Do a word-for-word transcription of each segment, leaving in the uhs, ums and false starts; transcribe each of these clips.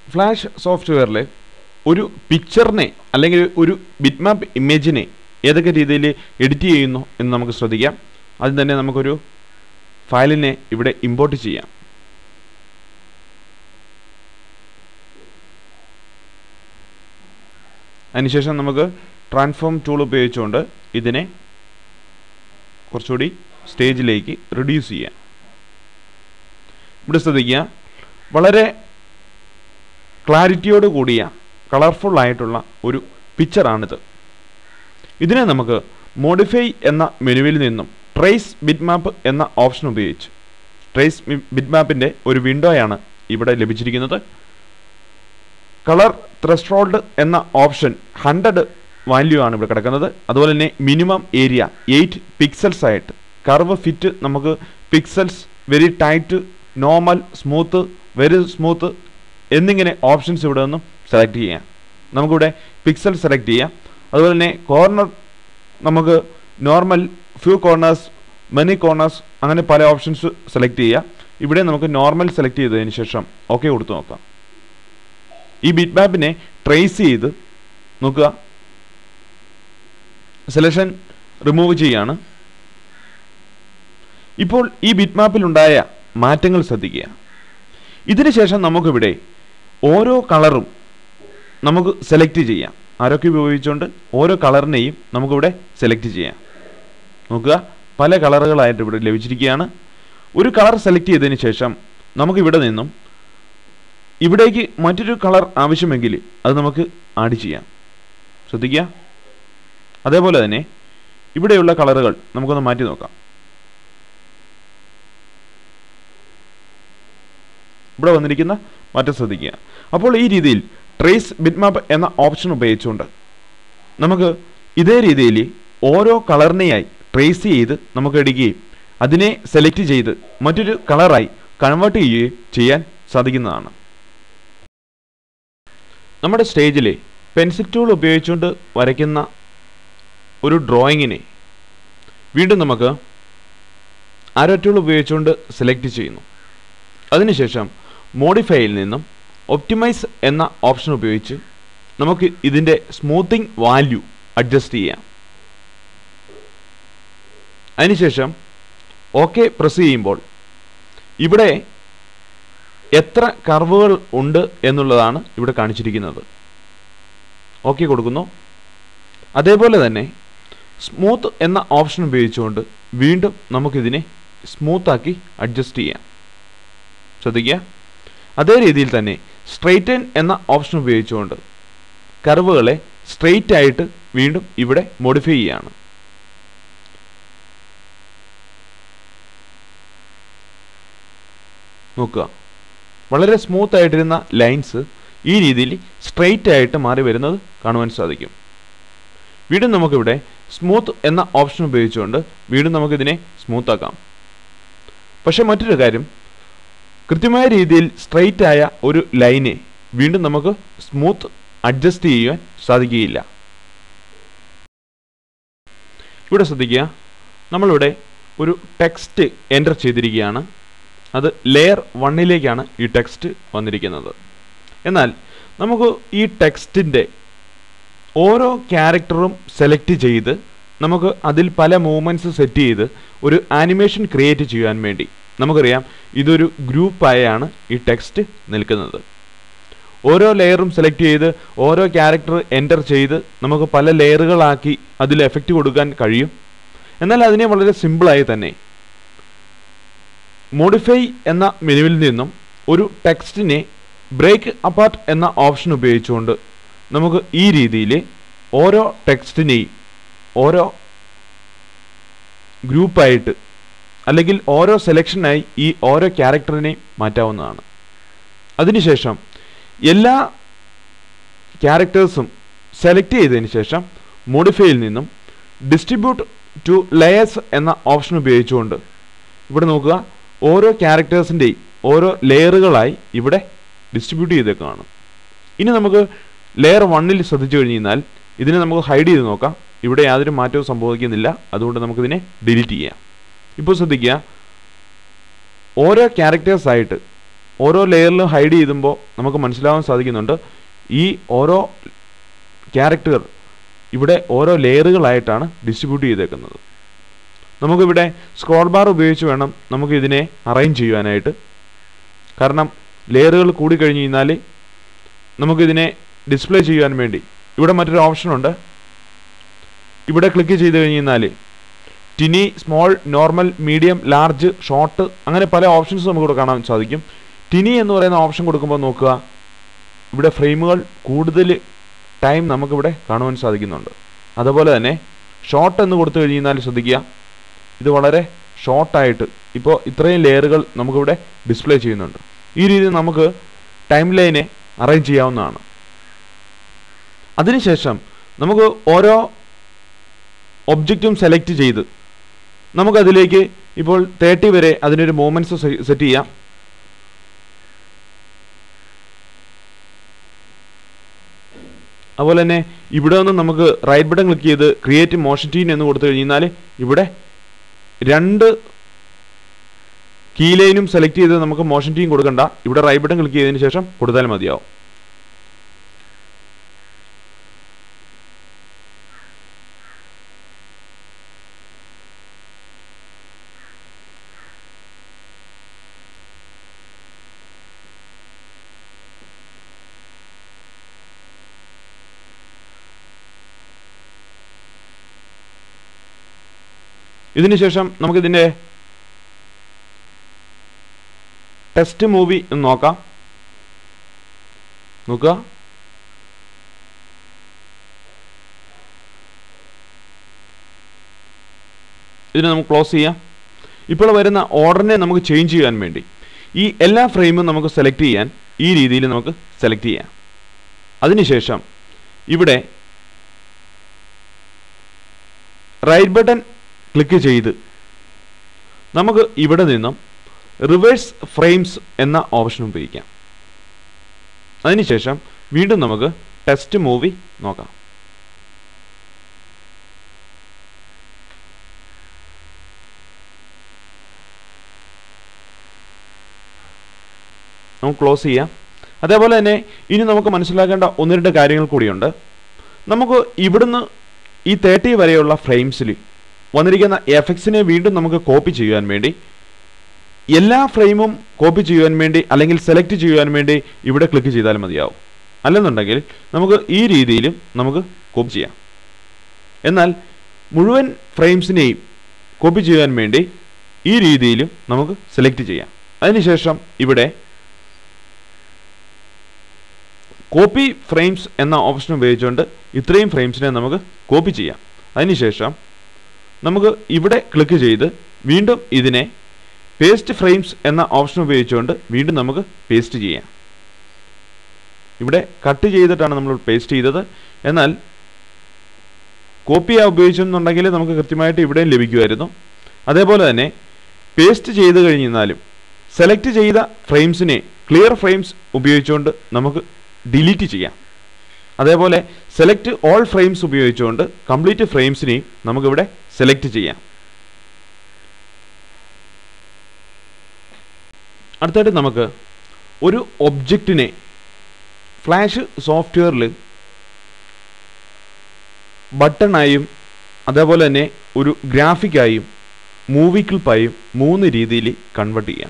Flash സോഫ്റ്റ്വെയറിൽ ഒരു പിക്ചറിനെ അല്ലെങ്കിൽ ഒരു ബിറ്റ്മാപ്പ് ഇമേജിനെ ഏതൊക്കെ രീതിയിൽ എഡിറ്റ് ചെയ്യുന്നു എന്ന് നമുക്ക് ശ്രദ്ധിക്കാം. ആദ്യം തന്നെ നമുക്കൊരു ഫയലിനെ ഇവിടെ ഇമ്പോർട്ട് ചെയ്യാം. അതിനുശേഷം നമുക്ക് ട്രാൻസ്ഫോം ടൂൾ ഉപയോഗിച്ചുകൊണ്ട് ഇതിനെ കുറച്ചുകൂടി സ്റ്റേജിലേക്ക് റിഡ്യൂസ് ചെയ്യാം. ഇവിടെ ശ്രദ്ധിക്കുക, വളരെ ക്ലാരിറ്റിയോട് കൂടിയ കളർഫുൾ ആയിട്ടുള്ള ഒരു പിക്ചറാണിത്. ഇതിനെ നമുക്ക് മോഡിഫൈ എന്ന മെനുവിൽ നിന്നും ട്രേസ് ബിറ്റ്മാപ്പ് എന്ന ഓപ്ഷൻ ഉപയോഗിച്ച് ട്രേസ് ബിറ്റ്മാപ്പിൻ്റെ ഒരു വിൻഡോയാണ് ഇവിടെ ലഭിച്ചിരിക്കുന്നത്. കളർ ത്രസ്റ്റോൾഡ് എന്ന ഓപ്ഷൻ ഹൺഡ്രഡ് വാല്യൂ ആണ് ഇവിടെ കിടക്കുന്നത്. അതുപോലെ തന്നെ മിനിമം ഏരിയ എയ്റ്റ് പിക്സൽസ് ആയിട്ട്, കർവ് ഫിറ്റ് നമുക്ക് pixels, very tight, normal, smooth, very smooth എന്നിങ്ങനെ ഓപ്ഷൻസ് ഇവിടെ നിന്നും സെലക്ട് ചെയ്യാം. നമുക്കിവിടെ പിക്സൽ സെലക്ട് ചെയ്യാം. അതുപോലെ തന്നെ കോർണർ നമുക്ക് normal, few corners, many corners, അങ്ങനെ പല ഓപ്ഷൻസ് സെലക്ട് ചെയ്യാം. ഇവിടെ നമുക്ക് നോർമൽ സെലക്ട് ചെയ്തതിന് ശേഷം ഓക്കെ കൊടുത്തു നോക്കാം. ഈ ബിറ്റ് മാപ്പിനെ ട്രേസ് ചെയ്ത് നോക്കുക, സെലക്ഷൻ റിമൂവ് ചെയ്യാണ്. ഇപ്പോൾ ഈ ബിറ്റ് മാപ്പിലുണ്ടായ മാറ്റങ്ങൾ ശ്രദ്ധിക്കുക. ഇതിന് ശേഷം നമുക്കിവിടെ ഓരോ കളറും നമുക്ക് സെലക്ട് ചെയ്യാം. ആരൊക്കെ ഉപയോഗിച്ചുകൊണ്ട് ഓരോ കളറിനെയും നമുക്കിവിടെ സെലക്ട് ചെയ്യാം. നോക്കുക, പല കളറുകളായിട്ട് ഇവിടെ ലഭിച്ചിരിക്കുകയാണ്. ഒരു കളർ സെലക്ട് ചെയ്തതിന് ശേഷം നമുക്കിവിടെ നിന്നും ഇവിടേക്ക് മറ്റൊരു കളർ ആവശ്യമെങ്കിൽ അത് നമുക്ക് ആഡ് ചെയ്യാം. ശ്രദ്ധിക്കുക. അതേപോലെ തന്നെ ഇവിടെയുള്ള കളറുകൾ നമുക്കൊന്ന് മാറ്റി നോക്കാം. ഇവിടെ വന്നിരിക്കുന്ന മാറ്റം ശ്രദ്ധിക്കുക. അപ്പോൾ ഈ രീതിയിൽ ട്രേസ് ബിറ്റ്മാപ്പ് എന്ന ഓപ്ഷൻ ഉപയോഗിച്ചുകൊണ്ട് നമുക്ക് ഇതേ രീതിയിൽ ഓരോ കളറിനെയായി ട്രേസ് ചെയ്ത് നമുക്ക് എടുക്കുകയും അതിനെ സെലക്ട് ചെയ്ത് മറ്റൊരു കളറായി കൺവേർട്ട് ചെയ്യുകയും ചെയ്യാൻ സാധിക്കുന്നതാണ്. നമ്മുടെ സ്റ്റേജിൽ പെൻസിൽ ടൂൾ ഉപയോഗിച്ചുകൊണ്ട് വരയ്ക്കുന്ന ഒരു ഡ്രോയിങ്ങിനെ വീണ്ടും നമുക്ക് ആരോ ടൂൾ ഉപയോഗിച്ചുകൊണ്ട് സെലക്ട് ചെയ്യുന്നു. അതിനുശേഷം മോഡിഫൈയിൽ നിന്നും ഒപ്റ്റിമൈസ് എന്ന ഓപ്ഷൻ ഉപയോഗിച്ച് നമുക്ക് ഇതിൻ്റെ സ്മൂത്തിങ് വാല്യൂ അഡ്ജസ്റ്റ് ചെയ്യാം. അതിനുശേഷം ഓക്കെ പ്രസ് ചെയ്യുമ്പോൾ ഇവിടെ എത്ര കർവുകൾ ഉണ്ട് എന്നുള്ളതാണ് ഇവിടെ കാണിച്ചിരിക്കുന്നത്. ഓക്കെ കൊടുക്കുന്നു. അതേപോലെ തന്നെ സ്മൂത്ത് എന്ന ഓപ്ഷൻ ഉപയോഗിച്ചുകൊണ്ട് വീണ്ടും നമുക്കിതിനെ സ്മൂത്താക്കി അഡ്ജസ്റ്റ് ചെയ്യാം. ശ്രദ്ധിക്കുക. അതേ രീതിയിൽ തന്നെ സ്ട്രെയിറ്റൻ എന്ന ഓപ്ഷൻ ഉപയോഗിച്ചുകൊണ്ട് കർവുകളെ സ്ട്രെയിറ്റ് ആയിട്ട് വീണ്ടും ഇവിടെ മോഡിഫൈ ചെയ്യാണ്. നോക്കുക, വളരെ സ്മൂത്ത് ആയിട്ടിരുന്ന ലൈൻസ് ഈ രീതിയിൽ സ്ട്രെയിറ്റ് ആയിട്ട് മാറി വരുന്നത് കാണുവാൻ സാധിക്കും. വീണ്ടും നമുക്കിവിടെ സ്മൂത്ത് എന്ന ഓപ്ഷൻ ഉപയോഗിച്ചുകൊണ്ട് വീണ്ടും നമുക്കിതിനെ സ്മൂത്ത് ആക്കാം. പക്ഷെ മറ്റൊരു കാര്യം, കൃത്യമായ രീതിയിൽ സ്ട്രെയിറ്റ് ആയ ഒരു ലൈനെ വീണ്ടും നമുക്ക് സ്മൂത്ത് അഡ്ജസ്റ്റ് ചെയ്യുവാൻ സാധിക്കുകയില്ല. ഇവിടെ ശ്രദ്ധിക്കുക, നമ്മളിവിടെ ഒരു ടെക്സ്റ്റ് എൻ്റർ ചെയ്തിരിക്കുകയാണ്. അത് ലെയർ വണ്ണിലേക്കാണ് ഈ ടെക്സ്റ്റ് വന്നിരിക്കുന്നത്. എന്നാൽ നമുക്ക് ഈ ടെക്സ്റ്റിൻ്റെ ഓരോ ക്യാരക്ടറും സെലക്ട് ചെയ്ത് നമുക്ക് അതിൽ പല മൂവ്മെൻറ്റ്സ് സെറ്റ് ചെയ്ത് ഒരു ആനിമേഷൻ ക്രിയേറ്റ് ചെയ്യാൻ വേണ്ടി നമുക്കറിയാം ഇതൊരു ഗ്രൂപ്പായാണ് ഈ ടെക്സ്റ്റ് നിൽക്കുന്നത്. ഓരോ ലെയറും സെലക്ട് ചെയ്ത് ഓരോ ക്യാരക്ടർ എൻ്റർ ചെയ്ത് നമുക്ക് പല ലെയറുകളാക്കി അതിൽ എഫക്റ്റ് കൊടുക്കാൻ കഴിയും. എന്നാൽ അതിനെ വളരെ സിമ്പിളായി തന്നെ മോഡിഫൈ എന്ന മെനുവിൽ നിന്നും ഒരു ടെക്സ്റ്റിനെ ബ്രേക്ക് അപ്പാർട്ട് എന്ന ഓപ്ഷൻ ഉപയോഗിച്ചുകൊണ്ട് നമുക്ക് ഈ രീതിയിൽ ഓരോ ടെക്സ്റ്റിനെയും ഓരോ ഗ്രൂപ്പായിട്ട് അല്ലെങ്കിൽ ഓരോ സെലക്ഷനായി ഈ ഓരോ ക്യാരക്ടറിനെയും മാറ്റാവുന്നതാണ്. അതിനുശേഷം എല്ലാ ക്യാരക്ടേഴ്സും സെലക്ട് ചെയ്തതിന് ശേഷം മോഡിഫൈയിൽ നിന്നും ഡിസ്ട്രിബ്യൂട്ട് ടു ലെയേഴ്സ് എന്ന ഓപ്ഷൻ ഉപയോഗിച്ചുകൊണ്ട് ഇവിടെ നോക്കുക, ഓരോ ക്യാരക്ടേഴ്സിൻ്റെയും ഓരോ ലെയറുകളായി ഇവിടെ ഡിസ്ട്രിബ്യൂട്ട് ചെയ്തേക്കാണ്. ഇനി നമുക്ക് ലെയർ വണ്ണിൽ ശ്രദ്ധിച്ചു കഴിഞ്ഞാൽ ഇതിനെ നമുക്ക് ഹൈഡ് ചെയ്ത് നോക്കാം. ഇവിടെ യാതൊരു മാറ്റവും സംഭവിക്കുന്നില്ല. അതുകൊണ്ട് നമുക്കിതിനെ ഡിലീറ്റ് ചെയ്യാം. ഇപ്പോൾ ശ്രദ്ധിക്കുക, ഓരോ ക്യാരക്ടേഴ്സായിട്ട് ഓരോ ലെയറിലും ഹൈഡ് ചെയ്യുമ്പോൾ നമുക്ക് മനസ്സിലാവാൻ സാധിക്കുന്നുണ്ട് ഈ ഓരോ ക്യാരക്ടർ ഇവിടെ ഓരോ ലെയറുകളായിട്ടാണ് ഡിസ്ട്രിബ്യൂട്ട് ചെയ്തേക്കുന്നത്. നമുക്കിവിടെ സ്ക്രോൾ ബാർ ഉപയോഗിച്ച് വേണം നമുക്ക് ഇതിനെ അറേഞ്ച് ചെയ്യുവാനായിട്ട്. കാരണം ലെയറുകൾ കൂടിക്കഴിഞ്ഞ് കഴിഞ്ഞാൽ നമുക്കിതിനെ ഡിസ്പ്ലേ ചെയ്യാൻ വേണ്ടി ഇവിടെ മറ്റൊരു ഓപ്ഷനുണ്ട്. ഇവിടെ ക്ലിക്ക് ചെയ്ത് കഴിഞ്ഞ് കഴിഞ്ഞാൽ tiny, small, normal, medium, large, short അങ്ങനെ പല ഓപ്ഷൻസ് നമുക്കിവിടെ കാണാൻ സാധിക്കും. ടിനി എന്ന് പറയുന്ന ഓപ്ഷൻ കൊടുക്കുമ്പോൾ നോക്കുക, ഇവിടെ ഫ്രെയിമുകൾ കൂടുതൽ ടൈം നമുക്കിവിടെ കാണുവാൻ സാധിക്കുന്നുണ്ട്. അതുപോലെ തന്നെ ഷോർട്ട് എന്ന് കൊടുത്തു കഴിഞ്ഞ് കഴിഞ്ഞാൽ ശ്രദ്ധിക്കുക, ഇത് വളരെ ഷോർട്ടായിട്ട് ഇപ്പോൾ ഇത്രയും ലെയറുകൾ നമുക്കിവിടെ ഡിസ്പ്ലേ ചെയ്യുന്നുണ്ട്. ഈ രീതിയിൽ നമുക്ക് ടൈം ലൈനെ അറേഞ്ച് ചെയ്യാവുന്നതാണ്. അതിനുശേഷം നമുക്ക് ഓരോ ഒബ്ജക്റ്റും സെലക്ട് ചെയ്ത് നമുക്കതിലേക്ക് ഇപ്പോൾ തേർട്ടി വരെ അതിനൊരു മൂവ്മെൻറ്റ്സ് സെറ്റ് ചെയ്യാം. അതുപോലെ തന്നെ ഇവിടെ നിന്ന് നമുക്ക് റൈറ്റ് ബട്ടൺ ക്ലിക്ക് ചെയ്ത് ക്രിയേറ്റ് മോഷൻ ടീൻ എന്ന് കൊടുത്തു കഴിഞ്ഞാൽ ഇവിടെ രണ്ട് കീ ലൈനും സെലക്ട് ചെയ്ത് നമുക്ക് മോഷൻ ടീൻ കൊടുക്കണ്ട, ഇവിടെ റൈറ്റ് ബട്ടൺ ക്ലിക്ക് ചെയ്തതിന് ശേഷം കൊടുത്താൽ മതിയാവും. ഇതിനുശേഷം നമുക്കിതിൻ്റെ ടെസ്റ്റ് മൂവി എന്ന് നോക്കാം. നോക്കുക, ഇതിനെ നമുക്ക് ക്ലോസ് ചെയ്യാം. ഇപ്പോൾ വരുന്ന ഓർഡറിനെ നമുക്ക് ചേഞ്ച് ചെയ്യാൻ വേണ്ടി ഈ എല്ലാ ഫ്രെയിമും നമുക്ക് സെലക്ട് ചെയ്യാൻ ഈ രീതിയിൽ നമുക്ക് സെലക്ട് ചെയ്യാം. അതിനുശേഷം ഇവിടെ റൈറ്റ് ബട്ടൺ ക്ലിക്ക് ചെയ്ത് നമുക്ക് ഇവിടെ നിന്നും റിവേഴ്സ് ഫ്രെയിംസ് എന്ന ഓപ്ഷൻ ഉപയോഗിക്കാം. അതിനുശേഷം വീണ്ടും നമുക്ക് ടെസ്റ്റ് മൂവി നോക്കാം. നമുക്ക് ക്ലോസ് ചെയ്യാം. അതേപോലെ തന്നെ ഇനി നമുക്ക് മനസ്സിലാക്കേണ്ട ഒന്ന് രണ്ട് കാര്യങ്ങൾ കൂടിയുണ്ട്. നമുക്ക് ഇവിടുന്ന് ഈ തേർട്ടി വരെയുള്ള ഫ്രെയിംസിൽ വന്നിരിക്കുന്ന എഫക്ട്സിനെ വീണ്ടും നമുക്ക് കോപ്പി ചെയ്യാൻ വേണ്ടി എല്ലാ ഫ്രെയിമും കോപ്പി ചെയ്യാൻ വേണ്ടി അല്ലെങ്കിൽ സെലക്ട് ചെയ്യാൻ വേണ്ടി ഇവിടെ ക്ലിക്ക് ചെയ്താൽ മതിയാവും. അല്ലെന്നുണ്ടെങ്കിൽ നമുക്ക് ഈ രീതിയിലും നമുക്ക് കോപ്പി ചെയ്യാം. എന്നാൽ മുഴുവൻ ഫ്രെയിംസിനെയും കോപ്പി ചെയ്യാൻ വേണ്ടി ഈ രീതിയിലും നമുക്ക് സെലക്ട് ചെയ്യാം. അതിനുശേഷം ഇവിടെ കോപ്പി ഫ്രെയിംസ് എന്ന ഓപ്ഷൻ ഉപയോഗിച്ചുകൊണ്ട് ഇത്രയും ഫ്രെയിംസിനെ നമുക്ക് കോപ്പി ചെയ്യാം. അതിനുശേഷം നമുക്ക് ഇവിടെ ക്ലിക്ക് ചെയ്ത് വീണ്ടും ഇതിനെ പേസ്റ്റ് ഫ്രെയിംസ് എന്ന ഓപ്ഷൻ ഉപയോഗിച്ചുകൊണ്ട് വീണ്ടും നമുക്ക് പേസ്റ്റ് ചെയ്യാം. ഇവിടെ കട്ട് ചെയ്തിട്ടാണ് നമ്മൾ പേസ്റ്റ് ചെയ്തത്. എന്നാൽ കോപ്പി ഉപയോഗിച്ചെന്നുണ്ടെങ്കിൽ നമുക്ക് കൃത്യമായിട്ട് ഇവിടെയും ലഭിക്കുമായിരുന്നു. അതേപോലെ തന്നെ പേസ്റ്റ് ചെയ്ത് കഴിഞ്ഞാലും സെലക്ട് ചെയ്ത ഫ്രെയിംസിനെ ക്ലിയർ ഫ്രെയിംസ് ഉപയോഗിച്ചുകൊണ്ട് നമുക്ക് ഡിലീറ്റ് ചെയ്യാം. അതേപോലെ സെലക്ട് ഓൾ ഫ്രെയിംസ് ഉപയോഗിച്ചുകൊണ്ട് കംപ്ലീറ്റ് ഫ്രെയിംസിനെയും നമുക്കിവിടെ സെലക്ട് ചെയ്യാം. അടുത്തായിട്ട് നമുക്ക് ഒരു ഒബ്ജക്റ്റിനെ ഫ്ലാഷ് സോഫ്റ്റ്വെയറിൽ ബട്ടണായും അതേപോലെ തന്നെ ഒരു ഗ്രാഫിക്കായും മൂവി ക്ലിപ്പായും മൂന്ന് രീതിയിൽ കൺവേർട്ട് ചെയ്യാം.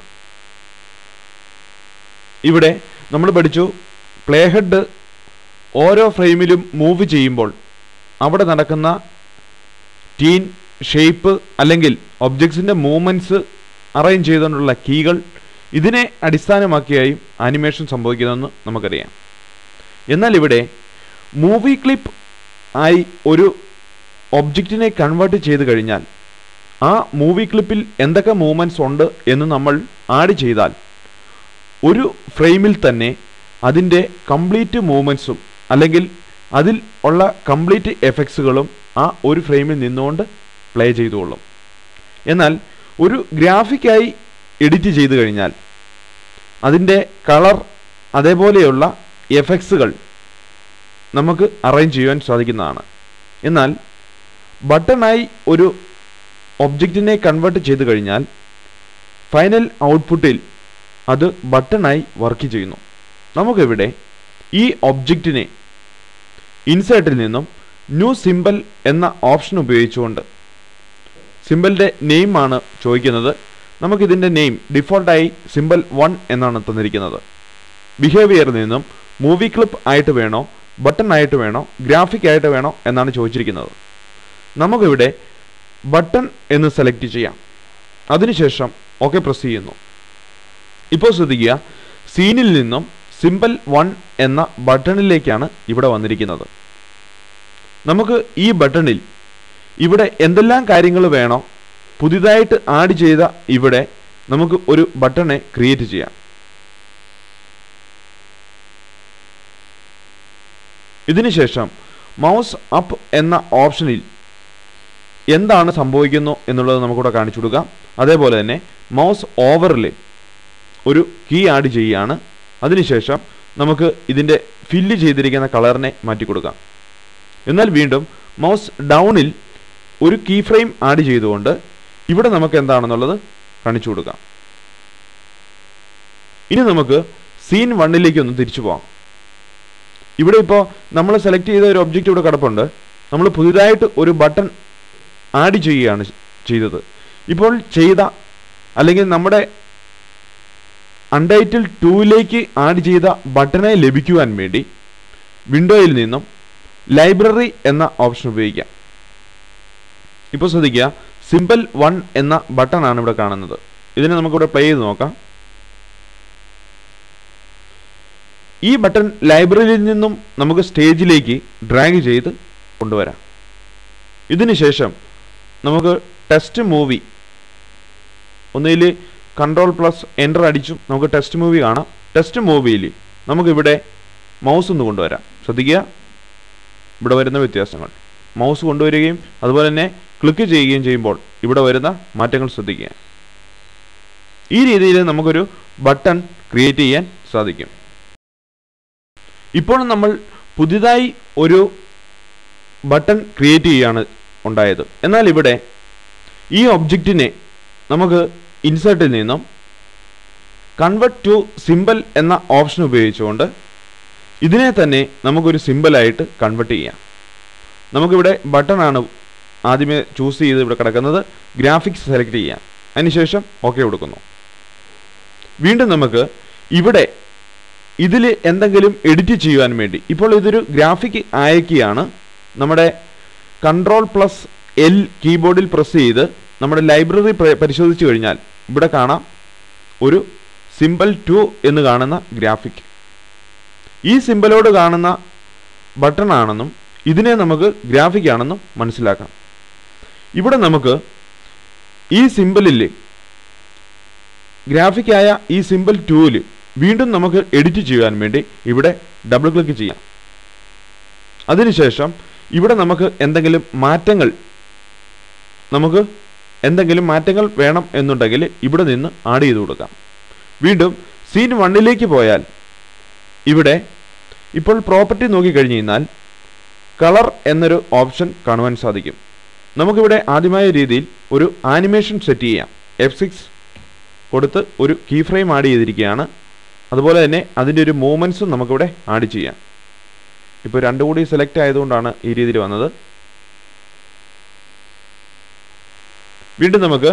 ഇവിടെ നമ്മൾ പഠിച്ചു പ്ലേ ഹെഡ് ഓരോ ഫ്രെയിമിലും മൂവ് ചെയ്യുമ്പോൾ അവിടെ നടക്കുന്ന ടീൻ, ഷേപ്പ് അല്ലെങ്കിൽ ഒബ്ജക്ട്സിൻ്റെ മൂവ്മെൻറ്റ്സ് അറേഞ്ച് ചെയ്തുകൊണ്ടുള്ള കീകൾ ഇതിനെ അടിസ്ഥാനമാക്കിയായും ആനിമേഷൻ സംഭവിക്കുന്നതെന്ന് നമുക്കറിയാം. എന്നാൽ ഇവിടെ മൂവി ക്ലിപ്പ് ആയി ഒരു ഒബ്ജക്റ്റിനെ കൺവേർട്ട് ചെയ്ത് കഴിഞ്ഞാൽ ആ മൂവി ക്ലിപ്പിൽ എന്തൊക്കെ മൂവ്മെൻറ്റ്സ് ഉണ്ട് എന്ന് നമ്മൾ ആഡ് ചെയ്താൽ ഒരു ഫ്രെയിമിൽ തന്നെ അതിൻ്റെ കംപ്ലീറ്റ് മൂവ്മെൻറ്റ്സും അല്ലെങ്കിൽ അതിൽ ഉള്ള കംപ്ലീറ്റ് എഫക്ട്സുകളും ആ ഒരു ഫ്രെയിമിൽ നിന്നുകൊണ്ട് പ്ലേ ചെയ്തുകൊള്ളും. എന്നാൽ ഒരു ഗ്രാഫിക്കായി എഡിറ്റ് ചെയ്ത് കഴിഞ്ഞാൽ അതിൻ്റെ കളർ അതേപോലെയുള്ള എഫക്ട്സുകൾ നമുക്ക് അറേഞ്ച് ചെയ്യാൻ സാധിക്കുന്നതാണ്. എന്നാൽ ബട്ടണായി ഒരു ഒബ്ജക്റ്റിനെ കൺവേർട്ട് ചെയ്ത് കഴിഞ്ഞാൽ ഫൈനൽ ഔട്ട്പുട്ടിൽ അത് ബട്ടണായി വർക്ക് ചെയ്യുന്നു. നമുക്കിവിടെ ഈ ഒബ്ജക്റ്റിനെ ഇൻസേർട്ടിൽ നിന്നും ന്യൂ സിമ്പൽ എന്ന ഓപ്ഷൻ ഉപയോഗിച്ചുകൊണ്ട് സിമ്പലിൻ്റെ നെയിമാണ് ചോദിക്കുന്നത്. നമുക്കിതിൻ്റെ നെയിം ഡിഫോൾട്ടായി സിമ്പൽ വൺ എന്നാണ് തന്നിരിക്കുന്നത്. ബിഹേവിയറിൽ നിന്നും മൂവി ക്ലിപ്പ് ആയിട്ട് വേണോ, ബട്ടൺ ആയിട്ട് വേണോ, ഗ്രാഫിക് ആയിട്ട് വേണോ എന്നാണ് ചോദിച്ചിരിക്കുന്നത്. നമുക്കിവിടെ ബട്ടൺ എന്ന് സെലക്ട് ചെയ്യാം. അതിനുശേഷം ഓക്കെ പ്രസ് ചെയ്യുന്നു. ഇപ്പോൾ ശ്രദ്ധിക്കുക, സീനിൽ നിന്നും സിമ്പൽ വൺ എന്ന ബട്ടണിലേക്കാണ് ഇവിടെ വന്നിരിക്കുന്നത്. നമുക്ക് ഈ ബട്ടണിൽ ഇവിടെ എന്തെല്ലാം കാര്യങ്ങൾ വേണോ പുതിയതായിട്ട് ആഡ് ചെയ്ത ഇവിടെ നമുക്ക് ഒരു ബട്ടണെ ക്രിയേറ്റ് ചെയ്യാം. ഇതിനുശേഷം മൗസ് അപ്പ് എന്ന ഓപ്ഷനിൽ എന്താണ് സംഭവിക്കുന്നു എന്നുള്ളത് നമുക്കിവിടെ കാണിച്ചു കൊടുക്കാം. അതേപോലെ തന്നെ മൗസ് ഓവറിൽ ഒരു കീ ആഡ് ചെയ്യുകയാണ്. അതിനുശേഷം നമുക്ക് ഇതിൻ്റെ ഫില്ല് ചെയ്തിരിക്കുന്ന കളറിനെ മാറ്റി കൊടുക്കാം. എന്നാൽ വീണ്ടും മൗസ് ഡൗണിൽ ഒരു കീ ഫ്രെയിം ആഡ് ചെയ്തുകൊണ്ട് ഇവിടെ നമുക്ക് എന്താണെന്നുള്ളത് കാണിച്ചു കൊടുക്കാം. ഇനി നമുക്ക് സീൻ വണ്ണിലേക്ക് ഒന്ന് തിരിച്ചു പോകാം. ഇവിടെ ഇപ്പോൾ നമ്മൾ സെലക്ട് ചെയ്ത ഒരു ഒബ്ജക്റ്റ് ഇവിടെ കിടപ്പുണ്ട്. നമ്മൾ പുതിയതായിട്ട് ഒരു ബട്ടൺ ആഡ് ചെയ്യുകയാണ് ചെയ്തത്. ഇപ്പോൾ ചെയ്ത അല്ലെങ്കിൽ നമ്മുടെ അൺടൈറ്റിൽ ടൂവിലേക്ക് ആഡ് ചെയ്ത ബട്ടണെ ലഭിക്കുവാൻ വേണ്ടി വിൻഡോയിൽ നിന്നും ലൈബ്രറി എന്ന ഓപ്ഷൻ ഉപയോഗിക്കാം. ഇപ്പോൾ ശ്രദ്ധിക്കുക, സിമ്പൽ വൺ എന്ന ബട്ടൺ ആണ് ഇവിടെ കാണുന്നത്. ഇതിനെ നമുക്കിവിടെ പ്ലേ ചെയ്ത് നോക്കാം. ഈ ബട്ടൺ ലൈബ്രറിയിൽ നിന്നും നമുക്ക് സ്റ്റേജിലേക്ക് ഡ്രാഗ് ചെയ്ത് കൊണ്ടുവരാം. ഇതിനുശേഷം നമുക്ക് ടെസ്റ്റ് മൂവി ഒന്നിൽ കൺട്രോൾ പ്ലസ് എൻ്റർ അടിച്ചും നമുക്ക് ടെസ്റ്റ് മൂവി കാണാം. ടെസ്റ്റ് മൂവിയിൽ നമുക്കിവിടെ മൗസ് ഒന്ന് കൊണ്ടുവരാം. ശ്രദ്ധിക്കുക, ഇവിടെ വരുന്ന വ്യത്യാസങ്ങൾ. മൗസ് കൊണ്ടുവരികയും അതുപോലെ തന്നെ ക്ലിക്ക് ചെയ്യുകയും ചെയ്യുമ്പോൾ ഇവിടെ വരുന്ന മാറ്റങ്ങൾ ശ്രദ്ധിക്കുക. ഈ രീതിയിൽ നമുക്കൊരു ബട്ടൺ ക്രിയേറ്റ് ചെയ്യാൻ സാധിക്കും. ഇപ്പോൾ നമ്മൾ പുതിയതായി ഒരു ബട്ടൺ ക്രിയേറ്റ് ചെയ്യുകയാണ് ഉണ്ടായത്. എന്നാൽ ഇവിടെ ഈ ഒബ്ജക്റ്റിനെ നമുക്ക് ഇൻസേർട്ടിൽ നിന്നും കൺവേർട്ട് ടു സിമ്പൽ എന്ന ഓപ്ഷൻ ഉപയോഗിച്ചുകൊണ്ട് ഇതിനെ തന്നെ നമുക്കൊരു സിമ്പലായിട്ട് കൺവേർട്ട് ചെയ്യാം. നമുക്കിവിടെ ബട്ടൺ ആണ് ആദ്യമേ ചൂസ് ചെയ്ത് ഇവിടെ കിടക്കുന്നത്. ഗ്രാഫിക്സ് സെലക്ട് ചെയ്യാം. അതിനുശേഷം ഓക്കെ കൊടുക്കുന്നു. വീണ്ടും നമുക്ക് ഇവിടെ ഇതിൽ എന്തെങ്കിലും എഡിറ്റ് ചെയ്യുവാൻ വേണ്ടി ഇപ്പോൾ ഇതൊരു ഗ്രാഫിക് അയക്കുകയാണ്. നമ്മുടെ കൺട്രോൾ പ്ലസ് എൽ കീബോർഡിൽ പ്രസ് ചെയ്ത് നമ്മുടെ ലൈബ്രറി പരിശോധിച്ചു കഴിഞ്ഞാൽ ഇവിടെ കാണാം ഒരു സിമ്പൽ ടു എന്ന് കാണുന്ന ഗ്രാഫിക്. ഈ സിമ്പലോട് കാണുന്ന ബട്ടൺ ആണെന്നും ഇതിനെ നമുക്ക് ഗ്രാഫിക് ആണെന്നും മനസ്സിലാക്കാം. ഇവിടെ നമുക്ക് ഈ സിമ്പലിൽ ഗ്രാഫിക്കായ ഈ സിമ്പൽ ടൂവിൽ വീണ്ടും നമുക്ക് എഡിറ്റ് ചെയ്യാൻ വേണ്ടി ഇവിടെ ഡബിൾ ക്ലിക്ക് ചെയ്യാം. അതിനുശേഷം ഇവിടെ നമുക്ക് എന്തെങ്കിലും മാറ്റങ്ങൾ നമുക്ക് എന്തെങ്കിലും മാറ്റങ്ങൾ വേണം എന്നുണ്ടെങ്കിൽ ഇവിടെ നിന്ന് ആഡ് ചെയ്ത് കൊടുക്കാം. വീണ്ടും സീൻ വണ്ണിലേക്ക് പോയാൽ ഇവിടെ ഇപ്പോൾ പ്രോപ്പർട്ടി നോക്കിക്കഴിഞ്ഞ് കഴിഞ്ഞാൽ കളർ എന്നൊരു ഓപ്ഷൻ കാണുവാൻ സാധിക്കും. നമുക്കിവിടെ ആദ്യമായ രീതിയിൽ ഒരു ആനിമേഷൻ സെറ്റ് ചെയ്യാം. എഫ് സിക്സ് കൊടുത്ത് ഒരു കീ ഫ്രെയിം ആഡ് ചെയ്തിരിക്കുകയാണ്. അതുപോലെ തന്നെ അതിൻ്റെ ഒരു മൂവ്മെൻറ്റ്സും നമുക്കിവിടെ ആഡ് ചെയ്യാം. ഇപ്പോൾ രണ്ടും കൂടി സെലക്ട് ആയതുകൊണ്ടാണ് ഈ രീതിയിൽ വന്നത്. വീണ്ടും നമുക്ക്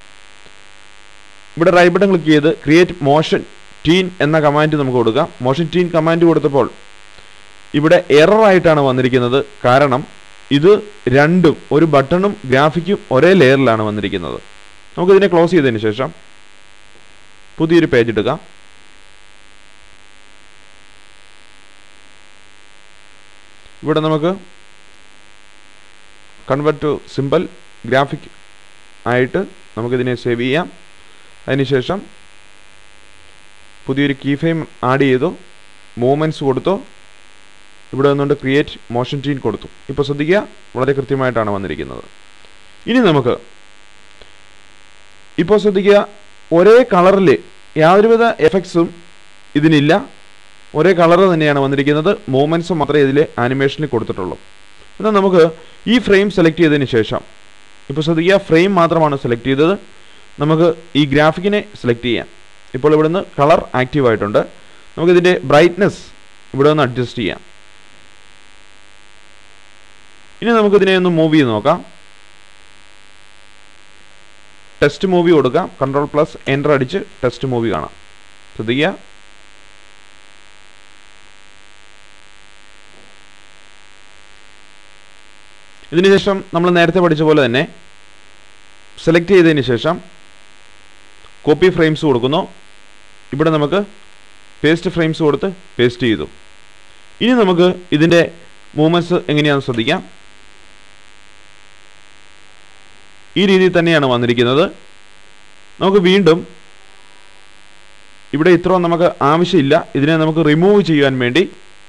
ഇവിടെ റൈറ്റ് ബട്ടൺ ക്ലിക്ക് ചെയ്ത് ക്രിയേറ്റ് മോഷൻ ടീൻ എന്ന കമാൻഡ് നമുക്ക് കൊടുക്കാം. മോഷൻ ടീൻ കമാൻഡ് കൊടുത്തപ്പോൾ ഇവിടെ എറർ ആയിട്ടാണ് വന്നിരിക്കുന്നത്. കാരണം ഇത് രണ്ടും ഒരു ബട്ടണും ഗ്രാഫിക്കും ഒരേ ലെയറിലാണ് വന്നിരിക്കുന്നത്. നമുക്കിതിനെ ക്ലോസ് ചെയ്തതിന് ശേഷം പുതിയൊരു പേജ് എടുക്കാം. ഇവിടെ നമുക്ക് കൺവേർട്ട് ടു സിമ്പൽ ഗ്രാഫിക് ആയിട്ട് നമുക്കിതിനെ സേവ് ചെയ്യാം. അതിനുശേഷം പുതിയൊരു കീ ഫ്രെയിം ആഡ് ചെയ്തു, മൂവ്മെൻറ്റ്സ് കൊടുത്തു, ഇവിടെ നിന്നുകൊണ്ട് ക്രിയേറ്റ് മോഷൻ ടീൻ കൊടുത്തു. ഇപ്പോൾ ശ്രദ്ധിക്കുക, വളരെ കൃത്യമായിട്ടാണ് വന്നിരിക്കുന്നത്. ഇനി നമുക്ക് ഇപ്പോൾ ശ്രദ്ധിക്കുക, ഒരേ കളറിൽ യാതൊരുവിധ എഫക്ട്സും ഇതിനില്ല. ഒരേ കളർ തന്നെയാണ് വന്നിരിക്കുന്നത്. മൂവ്മെൻറ്റ്സ് മാത്രമേ ഇതിൽ ആനിമേഷനിൽ കൊടുത്തിട്ടുള്ളൂ. എന്നാൽ നമുക്ക് ഈ ഫ്രെയിം സെലക്ട് ചെയ്തതിന് ശേഷം ഇപ്പോൾ ശ്രദ്ധിക്കുക, ഫ്രെയിം മാത്രമാണ് സെലക്ട് ചെയ്തത്. നമുക്ക് ഈ ഗ്രാഫിക്കിനെ സെലക്ട് ചെയ്യാം. ഇപ്പോൾ ഇവിടുന്ന് കളർ ആക്റ്റീവ് ആയിട്ടുണ്ട്. നമുക്കിതിൻ്റെ ബ്രൈറ്റ്നെസ് ഇവിടെ ഒന്ന് അഡ്ജസ്റ്റ് ചെയ്യാം. ഇനി നമുക്കിതിനെ ഒന്ന് മൂവ് ചെയ്ത് നോക്കാം. ടെസ്റ്റ് മൂവി കൊടുക്കാം. കൺട്രോൾ പ്ലസ് എൻ്റർ അടിച്ച് ടെസ്റ്റ് മൂവി കാണാം. ശ്രദ്ധിക്കുക. ഇതിനുശേഷം നമ്മൾ നേരത്തെ പഠിച്ച പോലെ തന്നെ സെലക്ട് ചെയ്തതിന് ശേഷം കോപ്പി ഫ്രെയിംസ് കൊടുക്കുന്നു. ഇവിടെ നമുക്ക് പേസ്റ്റ് ഫ്രെയിംസ് കൊടുത്ത് പേസ്റ്റ് ചെയ്തു. ഇനി നമുക്ക് ഇതിൻ്റെ മൂവ്മെൻറ്റ്സ് എങ്ങനെയാണെന്ന് ശ്രദ്ധിക്കാം. ഈ രീതിയിൽ തന്നെയാണ് വന്നിരിക്കുന്നത്. നമുക്ക് വീണ്ടും ഇവിടെ ഇത്രയും നമുക്ക് ആവശ്യമില്ല. ഇതിനെ നമുക്ക് റിമൂവ് ചെയ്യാൻ വേണ്ടി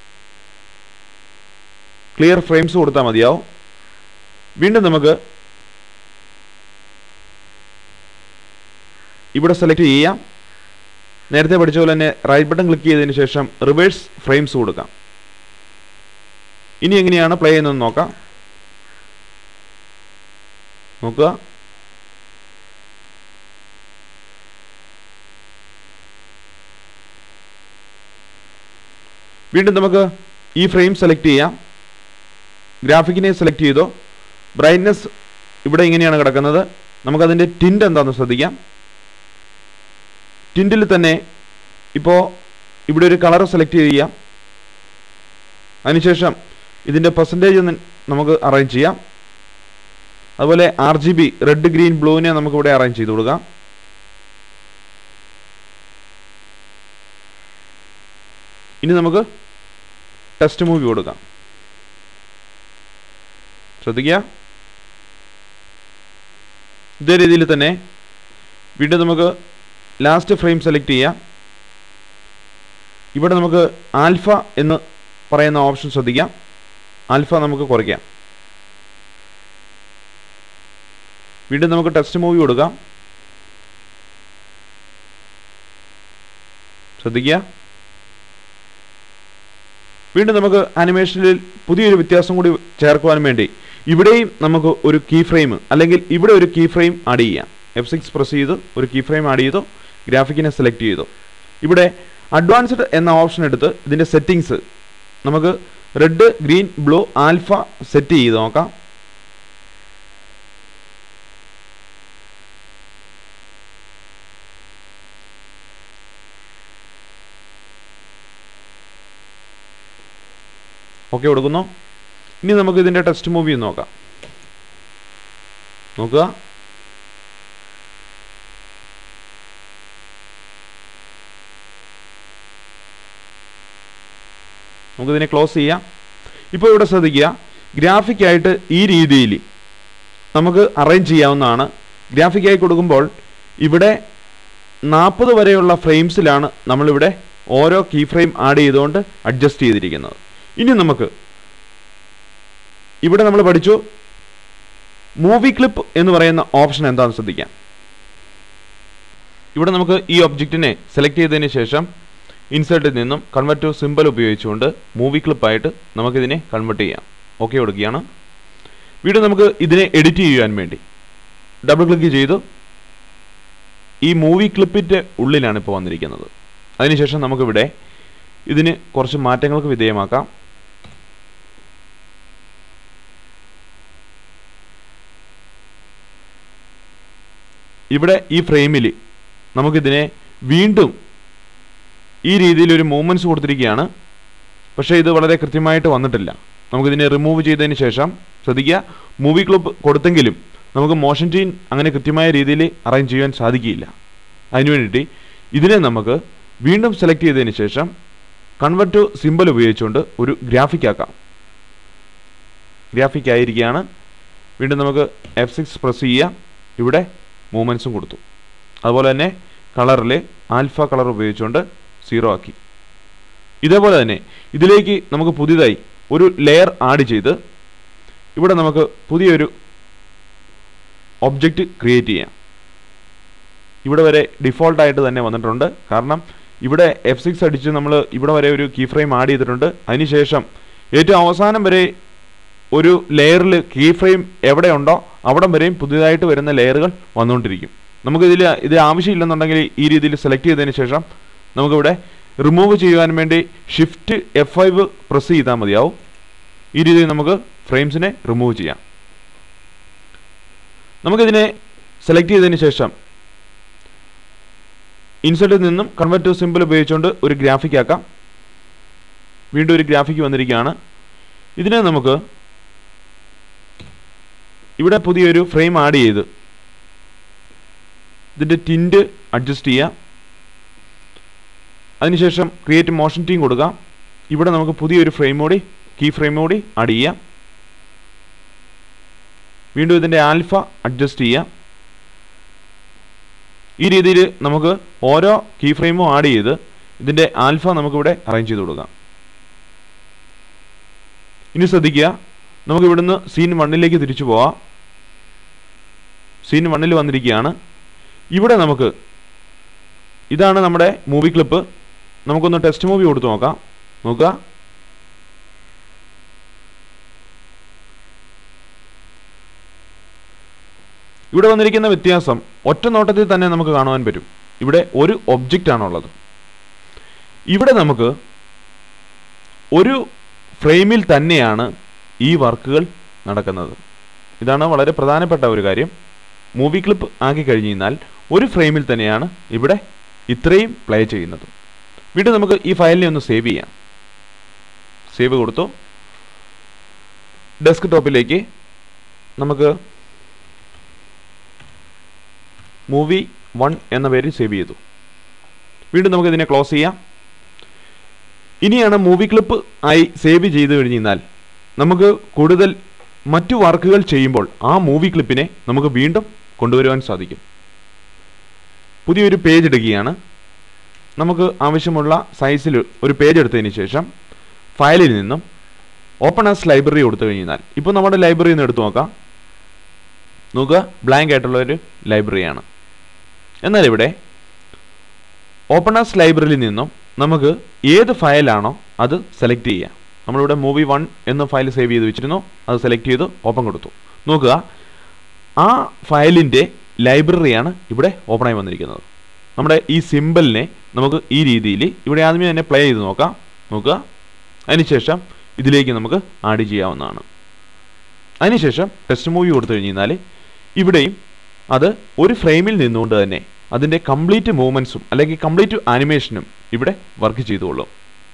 ക്ലിയർ ഫ്രെയിംസ് കൊടുത്താൽ മതിയാവും. വീണ്ടും നമുക്ക് ഇവിടെ സെലക്ട് ചെയ്യാം. നേരത്തെ പഠിച്ച പോലെ തന്നെ റൈറ്റ് ബട്ടൺ ക്ലിക്ക് ചെയ്തതിന് ശേഷം റിവേഴ്സ് ഫ്രെയിംസ് കൊടുക്കാം. ഇനി എങ്ങനെയാണ് പ്ലേ ചെയ്യുന്നതെന്ന് നോക്കാം. നോക്കുക. വീണ്ടും നമുക്ക് ഈ ഫ്രെയിം സെലക്ട് ചെയ്യാം. ഗ്രാഫിക്കിനെ സെലക്ട് ചെയ്തോ. ബ്രൈറ്റ്നെസ് ഇവിടെ ഇങ്ങനെയാണ് കിടക്കുന്നത്. നമുക്കതിൻ്റെ ടിൻറ്റ് എന്താണെന്ന് ശ്രദ്ധിക്കാം. ടിൻറ്റിൽ തന്നെ ഇപ്പോൾ ഇവിടെ ഒരു കളർ സെലക്ട് ചെയ്യാം. അതിനുശേഷം ഇതിൻ്റെ പെർസെൻറ്റേജ് നമുക്ക് അറേഞ്ച് ചെയ്യാം. അതുപോലെ R G B red green ബ്ലൂവിനെ നമുക്കിവിടെ അറേഞ്ച് ചെയ്ത് കൊടുക്കാം. ഇനി നമുക്ക് ടെസ്റ്റ് മൂവി കൊടുക്കാം. ശ്രദ്ധിക്കുക. ഇതേ രീതിയിൽ തന്നെ വീണ്ടും നമുക്ക് ലാസ്റ്റ് ഫ്രെയിം സെലക്ട് ചെയ്യാം. ഇവിടെ നമുക്ക് ആൽഫ എന്ന് പറയുന്ന ഓപ്ഷൻ ശ്രദ്ധിക്കാം. ആൽഫ നമുക്ക് കുറയ്ക്കാം. വീണ്ടും നമുക്ക് ടെസ്റ്റ് മൂവി കൊടുക്കാം. ശ്രദ്ധിക്കുക. വീണ്ടും നമുക്ക് ആനിമേഷനിൽ പുതിയൊരു വ്യത്യാസം കൂടി ചേർക്കുവാൻ വേണ്ടി ഇവിടെയും നമുക്ക് ഒരു കീ ഫ്രെയിം അല്ലെങ്കിൽ ഇവിടെ ഒരു കീ ഫ്രെയിം ആഡ് ചെയ്യാം. എഫ് സിക്സ് പ്രസ് ചെയ്ത് ഒരു കീ ഫ്രെയിം ആഡ് ചെയ്തു. ഗ്രാഫിക്കിനെ സെലക്ട് ചെയ്തു. ഇവിടെ അഡ്വാൻസ്ഡ് എന്ന ഓപ്ഷൻ എടുത്ത് ഇതിൻ്റെ സെറ്റിങ്സ് നമുക്ക് red green blue alpha set ചെയ്ത് നോക്കാം. ഓക്കെ കൊടുക്കുന്നു. ഇനി നമുക്ക് ഇതിൻ്റെ ടെസ്റ്റ് മൂവി നോക്കാം. നോക്കുക. നമുക്കിതിനെ ക്ലോസ് ചെയ്യാം. ഇപ്പോൾ ഇവിടെ ശ്രദ്ധിക്കുക. ഗ്രാഫിക്കായിട്ട് ഈ രീതിയിൽ നമുക്ക് അറേഞ്ച് ചെയ്യാവുന്നതാണ്. ഗ്രാഫിക്കായി കൊടുക്കുമ്പോൾ ഇവിടെ നാൽപ്പത് വരെയുള്ള ഫ്രെയിംസിലാണ് നമ്മളിവിടെ ഓരോ കീ ഫ്രെയിം ആഡ് ചെയ്തുകൊണ്ട് അഡ്ജസ്റ്റ് ചെയ്തിരിക്കുന്നത്. ഇനി നമുക്ക് ഇവിടെ നമ്മൾ പഠിച്ചു മൂവി ക്ലിപ്പ് എന്ന് പറയുന്ന ഓപ്ഷൻ എന്താണെന്ന് ശ്രദ്ധിക്കാം. ഇവിടെ നമുക്ക് ഈ ഒബ്ജക്റ്റിനെ സെലക്ട് ചെയ്തതിന് ശേഷം ഇൻസേർട്ടിൽ നിന്നും കൺവെർട്ട് ടു സിമ്പൽ ഉപയോഗിച്ചുകൊണ്ട് മൂവി ക്ലിപ്പായിട്ട് നമുക്കിതിനെ കൺവെർട്ട് ചെയ്യാം. ഓക്കെ കൊടുക്കുകയാണ്. വീണ്ടും നമുക്ക് ഇതിനെ എഡിറ്റ് ചെയ്യാൻ വേണ്ടി ഡബിൾ ക്ലിക്ക് ചെയ്തു ഈ മൂവി ക്ലിപ്പിൻ്റെ ഉള്ളിലാണ് ഇപ്പോൾ വന്നിരിക്കുന്നത്. അതിനുശേഷം നമുക്കിവിടെ ഇതിന് കുറച്ച് മാറ്റങ്ങൾക്ക് വിധേയമാക്കാം. ഇവിടെ ഈ ഫ്രെയിമിൽ നമുക്കിതിനെ വീണ്ടും ഈ രീതിയിലൊരു മൂവ്മെൻറ്റ്സ് കൊടുത്തിരിക്കുകയാണ്. പക്ഷേ ഇത് വളരെ കൃത്യമായിട്ട് വന്നിട്ടില്ല. നമുക്കിതിനെ റിമൂവ് ചെയ്തതിന് ശേഷം ശ്രദ്ധിക്കുക. മൂവി ക്ലിപ്പ് കൊടുത്തെങ്കിലും നമുക്ക് മോഷൻ ടീൻ അങ്ങനെ കൃത്യമായ രീതിയിൽ അറേഞ്ച് ചെയ്യാൻ സാധിക്കില്ല. അതിനു വേണ്ടിയിട്ട് ഇതിനെ നമുക്ക് വീണ്ടും സെലക്ട് ചെയ്തതിന് ശേഷം കൺവെർട്ട് ടു സിമ്പൽ ഉപയോഗിച്ചുകൊണ്ട് ഒരു ഗ്രാഫിക് ആക്കാം. ഗ്രാഫിക് ആയിരിക്കുകയാണ്. വീണ്ടും നമുക്ക് എഫ് സിക്സ് പ്രസ് ചെയ്യാം. ഇവിടെ മൂവ്മെൻറ്റ്സും കൊടുത്തു. അതുപോലെ തന്നെ കളറിൽ ആൽഫ കളർ ഉപയോഗിച്ചുകൊണ്ട് സീറോ ആക്കി. ഇതേപോലെ തന്നെ ഇതിലേക്ക് നമുക്ക് പുതിയതായി ഒരു ലെയർ ആഡ് ചെയ്ത് ഇവിടെ നമുക്ക് പുതിയൊരു ഒബ്ജക്റ്റ് ക്രിയേറ്റ് ചെയ്യാം. ഇവിടെ വരെ ഡിഫോൾട്ടായിട്ട് തന്നെ വന്നിട്ടുണ്ട്. കാരണം ഇവിടെ എഫ് സിക്സ് അടിച്ച് നമ്മൾ ഇവിടെ വരെ ഒരു കീ ഫ്രെയിം ആഡ് ചെയ്തിട്ടുണ്ട്. അതിനുശേഷം ഏറ്റവും അവസാനം വരെ ഒരു ലെയറിൽ കീ ഫ്രെയിം എവിടെയുണ്ടോ അവിടം വരെയും പുതിയതായിട്ട് വരുന്ന ലെയറുകൾ വന്നുകൊണ്ടിരിക്കും. നമുക്കിതിൽ ഇത് ആവശ്യമില്ലെന്നുണ്ടെങ്കിൽ ഈ രീതിയിൽ സെലക്ട് ചെയ്തതിന് ശേഷം നമുക്കിവിടെ റിമൂവ് ചെയ്യുവാൻ വേണ്ടി ഷിഫ്റ്റ് എഫ് ഫൈവ് പ്രസ് ചെയ്താൽ മതിയാവും. ഈ രീതിയിൽ നമുക്ക് ഫ്രെയിംസിനെ റിമൂവ് ചെയ്യാം. നമുക്കിതിനെ സെലക്ട് ചെയ്തതിന് ശേഷം ഇൻസെർട്ടിൽ നിന്നും കൺവേർട്ട് ടു സിമ്പിൾ ഉപയോഗിച്ചുകൊണ്ട് ഒരു ഗ്രാഫിക് ആക്കാം. വീണ്ടും ഒരു ഗ്രാഫിക് വന്നിരിക്കുകയാണ്. ഇതിനെ നമുക്ക് ഇവിടെ പുതിയൊരു ഫ്രെയിം ആഡ് ചെയ്ത് ഇതിൻ്റെ ടിൻറ്റ് അഡ്ജസ്റ്റ് ചെയ്യാം. അതിനുശേഷം ക്രിയേറ്റ് മോഷൻ ടീം കൊടുക്കാം. ഇവിടെ നമുക്ക് പുതിയൊരു ഫ്രെയിം കൂടി കീ ഫ്രെയിം കൂടി ആഡ് ചെയ്യാം. വീണ്ടും ഇതിൻ്റെ ആൽഫ അഡ്ജസ്റ്റ് ചെയ്യാം. ഈ രീതിയിൽ നമുക്ക് ഓരോ കീ ഫ്രെയിമും ആഡ് ചെയ്ത് ഇതിൻ്റെ ആൽഫ നമുക്കിവിടെ അറേഞ്ച് ചെയ്ത് കൊടുക്കാം. ഇനി ശ്രദ്ധിക്കുക, നമുക്ക് ഇവിടുന്ന് സീൻ വണ്ണിലേക്ക് തിരിച്ചു പോവാം. സീൻ വണ്ണിൽ വന്നിരിക്കുകയാണ്. ഇവിടെ നമുക്ക് ഇതാണ് നമ്മുടെ മൂവി ക്ലിപ്പ്. നമുക്കൊന്ന് ടെസ്റ്റ് മൂവി കൊടുത്തു നോക്കാം. നോക്കുക, ഇവിടെ വന്നിരിക്കുന്ന വ്യത്യാസം ഒറ്റ നോട്ടത്തിൽ തന്നെ നമുക്ക് കാണുവാൻ പറ്റും. ഇവിടെ ഒരു ഒബ്ജക്റ്റ് ആണുള്ളത്. ഇവിടെ നമുക്ക് ഒരു ഫ്രെയിമിൽ തന്നെയാണ് ഈ വർക്കുകൾ നടക്കുന്നത്. ഇതാണ് വളരെ പ്രധാനപ്പെട്ട ഒരു കാര്യം. മൂവി ക്ലിപ്പ് ആക്കി കഴിഞ്ഞ് കഴിഞ്ഞാൽ ഒരു ഫ്രെയിമിൽ തന്നെയാണ് ഇവിടെ ഇത്രയും പ്ലേ ചെയ്യുന്നത്. വീണ്ടും നമുക്ക് ഈ ഫയലിനെ ഒന്ന് സേവ് ചെയ്യാം. സേവ് കൊടുത്തു. ഡെസ്ക് ടോപ്പിലേക്ക് നമുക്ക് മൂവി വൺ എന്ന പേരിൽ സേവ് ചെയ്തു. വീണ്ടും നമുക്ക് ഇതിനെ ക്ലോസ് ചെയ്യാം. ഇനിയാണ് മൂവി ക്ലിപ്പ് ആയി സേവ് ചെയ്ത് കഴിഞ്ഞ് കഴിഞ്ഞാൽ നമുക്ക് കൂടുതൽ മറ്റു വർക്കുകൾ ചെയ്യുമ്പോൾ ആ മൂവി ക്ലിപ്പിനെ നമുക്ക് വീണ്ടും കൊണ്ടുവരുവാൻ സാധിക്കും. പുതിയൊരു പേജ് എടുക്കുകയാണ്. നമുക്ക് ആവശ്യമുള്ള സൈസിൽ ഒരു പേജ് എടുത്തതിന് ശേഷം ഫയലിൽ നിന്നും ഓപ്പൺ ആസ് ലൈബ്രറി കൊടുത്തു കഴിഞ്ഞാൽ ഇപ്പോൾ നമ്മുടെ ലൈബ്രറിയിൽ നിന്ന് എടുത്തു നോക്കാം. നോക്കുക, ബ്ലാങ്ക് ആയിട്ടുള്ള ഒരു ലൈബ്രറിയാണ്. എന്നാൽ ഇവിടെ ഓപ്പൺ ആസ് ലൈബ്രറിയിൽ നിന്നും നമുക്ക് ഏത് ഫയലാണോ അത് സെലക്ട് ചെയ്യാം. നമ്മളിവിടെ മൂവി വൺ എന്ന ഫയൽ സേവ് ചെയ്ത് വെച്ചിരുന്നു. അത് സെലക്ട് ചെയ്ത് ഓപ്പൺ കൊടുത്തു. നോക്കുക, ആ ഫയലിൻ്റെ ലൈബ്രറിയാണ് ഇവിടെ ഓപ്പണായി വന്നിരിക്കുന്നത്. നമ്മുടെ ഈ സിമ്പിളിനെ നമുക്ക് ഈ രീതിയിൽ ഇവിടെ ആദ്യമേ തന്നെ പ്ലേ ചെയ്ത് നോക്കാം. നോക്കുക, അതിനുശേഷം ഇതിലേക്ക് നമുക്ക് ആഡ് ചെയ്യാവുന്നതാണ്. അതിനുശേഷം ടെസ്റ്റ് മൂവി കൊടുത്തു കഴിഞ്ഞാൽ ഇവിടെയും അത് ഒരു ഫ്രെയിമിൽ നിന്നുകൊണ്ട് തന്നെ അതിൻ്റെ കംപ്ലീറ്റ് മൂവ്മെൻറ്റ്സും അല്ലെങ്കിൽ കംപ്ലീറ്റ് ആനിമേഷനും ഇവിടെ വർക്ക് ചെയ്തുകൊള്ളും.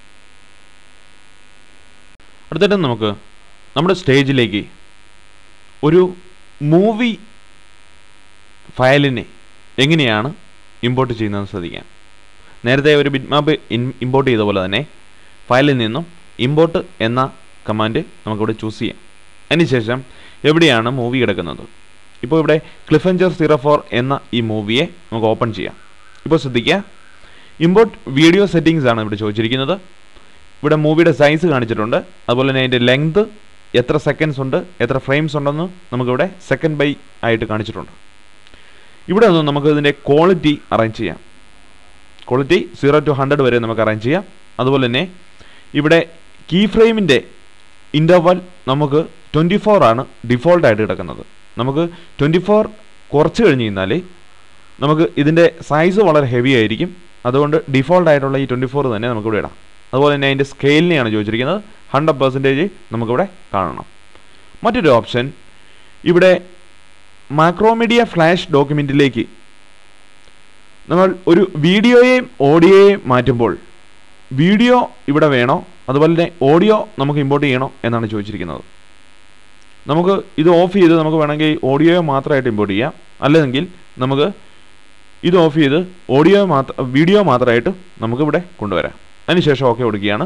അടുത്തിട്ട് നമുക്ക് നമ്മുടെ സ്റ്റേജിലേക്ക് ഒരു മൂവി ഫയലിനെ എങ്ങനെയാണ് ഇമ്പോർട്ട് ചെയ്യുന്നതെന്ന് ശ്രദ്ധിക്കാം. നേരത്തെ ഒരു ബിറ്റ്മാപ്പ് ഇമ്പോർട്ട് ചെയ്ത പോലെ തന്നെ ഫയലിൽ നിന്നും ഇമ്പോർട്ട് എന്ന കമാൻഡ് നമുക്കിവിടെ ചൂസ് ചെയ്യാം. അതിനുശേഷം എവിടെയാണ് മൂവി കിടക്കുന്നത്, ഇപ്പോൾ ഇവിടെ ക്ലിഫഞ്ചർ സീറോ ഫോർ എന്ന ഈ മൂവിയെ നമുക്ക് ഓപ്പൺ ചെയ്യാം. ഇപ്പോൾ ശ്രദ്ധിക്കുക, ഇമ്പോർട്ട് വീഡിയോ സെറ്റിങ്സ് ആണ് ഇവിടെ ചോദിച്ചിരിക്കുന്നത്. ഇവിടെ മൂവിയുടെ സൈസ് കാണിച്ചിട്ടുണ്ട്. അതുപോലെ തന്നെ അതിൻ്റെ ലെങ്ത്, എത്ര സെക്കൻഡ്സ് ഉണ്ട്, എത്ര ഫ്രെയിംസ് ഉണ്ടെന്ന് നമുക്കിവിടെ സെക്കൻഡ് ബൈ ആയിട്ട് കാണിച്ചിട്ടുണ്ട്. ഇവിടെ നിന്ന് നമുക്ക് ഇതിൻ്റെ ക്വാളിറ്റി അറേഞ്ച് ചെയ്യാം. ക്വാളിറ്റി സീറോ ടു ഹൺഡ്രഡ് വരെ നമുക്ക് അറേഞ്ച് ചെയ്യാം. അതുപോലെ തന്നെ ഇവിടെ കീ ഫ്രെയിമിൻ്റെ ഇൻ്റർവൽ നമുക്ക് ട്വൻറ്റി ഫോർ ആണ് ഡിഫോൾട്ടായിട്ട് കിടക്കുന്നത്. നമുക്ക് ട്വൻറ്റി ഫോർ കുറച്ച് കഴിഞ്ഞ് കഴിഞ്ഞാൽ നമുക്ക് ഇതിൻ്റെ സൈസ് വളരെ ഹെവി ആയിരിക്കും. അതുകൊണ്ട് ഡിഫോൾട്ടായിട്ടുള്ള ഈ ട്വൻറ്റി ഫോർ തന്നെ നമുക്കിവിടെ ഇടാം. അതുപോലെ തന്നെ അതിൻ്റെ സ്കെയിലിനെയാണ് ചോദിച്ചിരിക്കുന്നത്. ഹൺഡ്രഡ് പെർസെൻറ്റേജ് നമുക്കിവിടെ കാണണം. മറ്റൊരു ഓപ്ഷൻ, ഇവിടെ മാക്രോമീഡിയ ഫ്ലാഷ് ഡോക്യുമെൻറ്റിലേക്ക് നമ്മൾ ഒരു വീഡിയോയെയും ഓഡിയോയെയും മാറ്റുമ്പോൾ വീഡിയോ ഇവിടെ വേണോ, അതുപോലെ തന്നെ ഓഡിയോ നമുക്ക് ഇമ്പോർട്ട് ചെയ്യണോ എന്നാണ് ചോദിച്ചിരിക്കുന്നത്. നമുക്ക് ഇത് ഓഫ് ചെയ്ത് നമുക്ക് വേണമെങ്കിൽ ഓഡിയോ മാത്രമായിട്ട് ഇമ്പോർട്ട് ചെയ്യാം. അല്ലെങ്കിൽ നമുക്ക് ഇത് ഓഫ് ചെയ്ത് ഓഡിയോ മാത്രം വീഡിയോ മാത്രമായിട്ട് നമുക്കിവിടെ കൊണ്ടുവരാം. അതിനുശേഷം ഓക്കെ കൊടുക്കുകയാണ്.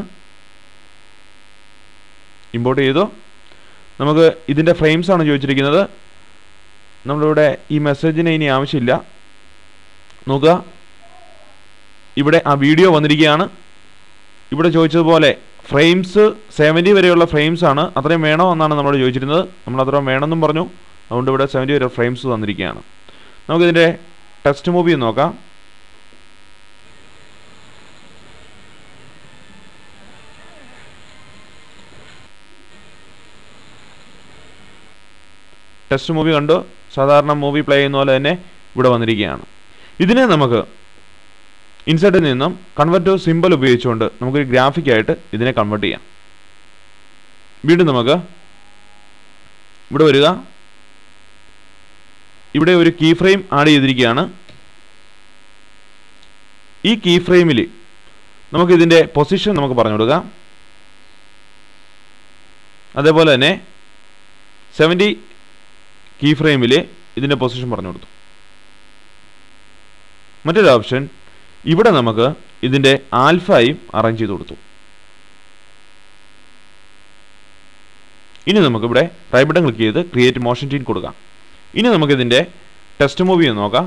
ഇമ്പോർട്ട് ചെയ്തു. നമുക്ക് ഇതിൻ്റെ ഫ്രെയിംസ് ആണ് ചോദിച്ചിരിക്കുന്നത്. നമ്മളിവിടെ ഈ മെസ്സേജിന് ഇനി ആവശ്യമില്ല. നോക്കുക, ഇവിടെ ആ വീഡിയോ വന്നിരിക്കുകയാണ്. ഇവിടെ ചോദിച്ചതുപോലെ ഫ്രെയിംസ് സെവൻറ്റി വരെയുള്ള ഫ്രെയിംസ് ആണ്. അത്രയും വേണോ എന്നാണ് നമ്മൾ ചോദിച്ചിരുന്നത്. നമ്മൾ അത്രയും വേണമെന്നും പറഞ്ഞു. അതുകൊണ്ട് ഇവിടെ സെവൻറ്റി വരെ ഫ്രെയിംസ് തന്നിരിക്കുകയാണ്. നമുക്കിതിൻ്റെ ടെസ്റ്റ് മൂവി നോക്കാം. ടെസ്റ്റ് മൂവി കണ്ടു. സാധാരണ മൂവി പ്ലേ ചെയ്യുന്ന പോലെ തന്നെ ഇവിടെ വന്നിരിക്കുകയാണ്. ഇതിനെ നമുക്ക് ഇൻസെർട്ടിൽ നിന്നും കൺവേർട്ട് ടു സിമ്പിൾ ഉപയോഗിച്ചുകൊണ്ട് നമുക്കൊരു ഗ്രാഫിക്കായിട്ട് ഇതിനെ കൺവേർട്ട് ചെയ്യാം. വീണ്ടും നമുക്ക് ഇവിടെ വരിക. ഇവിടെ ഒരു കീ ഫ്രെയിം ആഡ് ചെയ്തിരിക്കുകയാണ്. ഈ കീ ഫ്രെയിമിൽ നമുക്കിതിൻ്റെ പൊസിഷൻ നമുക്ക് പറഞ്ഞു കൊടുക്കാം. അതേപോലെ തന്നെ സെവൻറ്റി കീ ഫ്രെയിമിൽ ഇതിൻ്റെ പൊസിഷൻ പറഞ്ഞു കൊടുത്തു. മറ്റൊരു ഓപ്ഷൻ ഇവിടെ നമുക്ക് ഇതിൻ്റെ ആൽഫയും അറേഞ്ച് ചെയ്ത് കൊടുത്തു. ഇനി നമുക്കിവിടെ റൈറ്റ് ബട്ടൺ ക്ലിക്ക് ചെയ്ത് ക്രിയേറ്റ് മോഷൻ ടീൻ കൊടുക്കാം. ഇനി നമുക്കിതിൻ്റെ ടെസ്റ്റ് മൂവി ഒന്ന് നോക്കാം.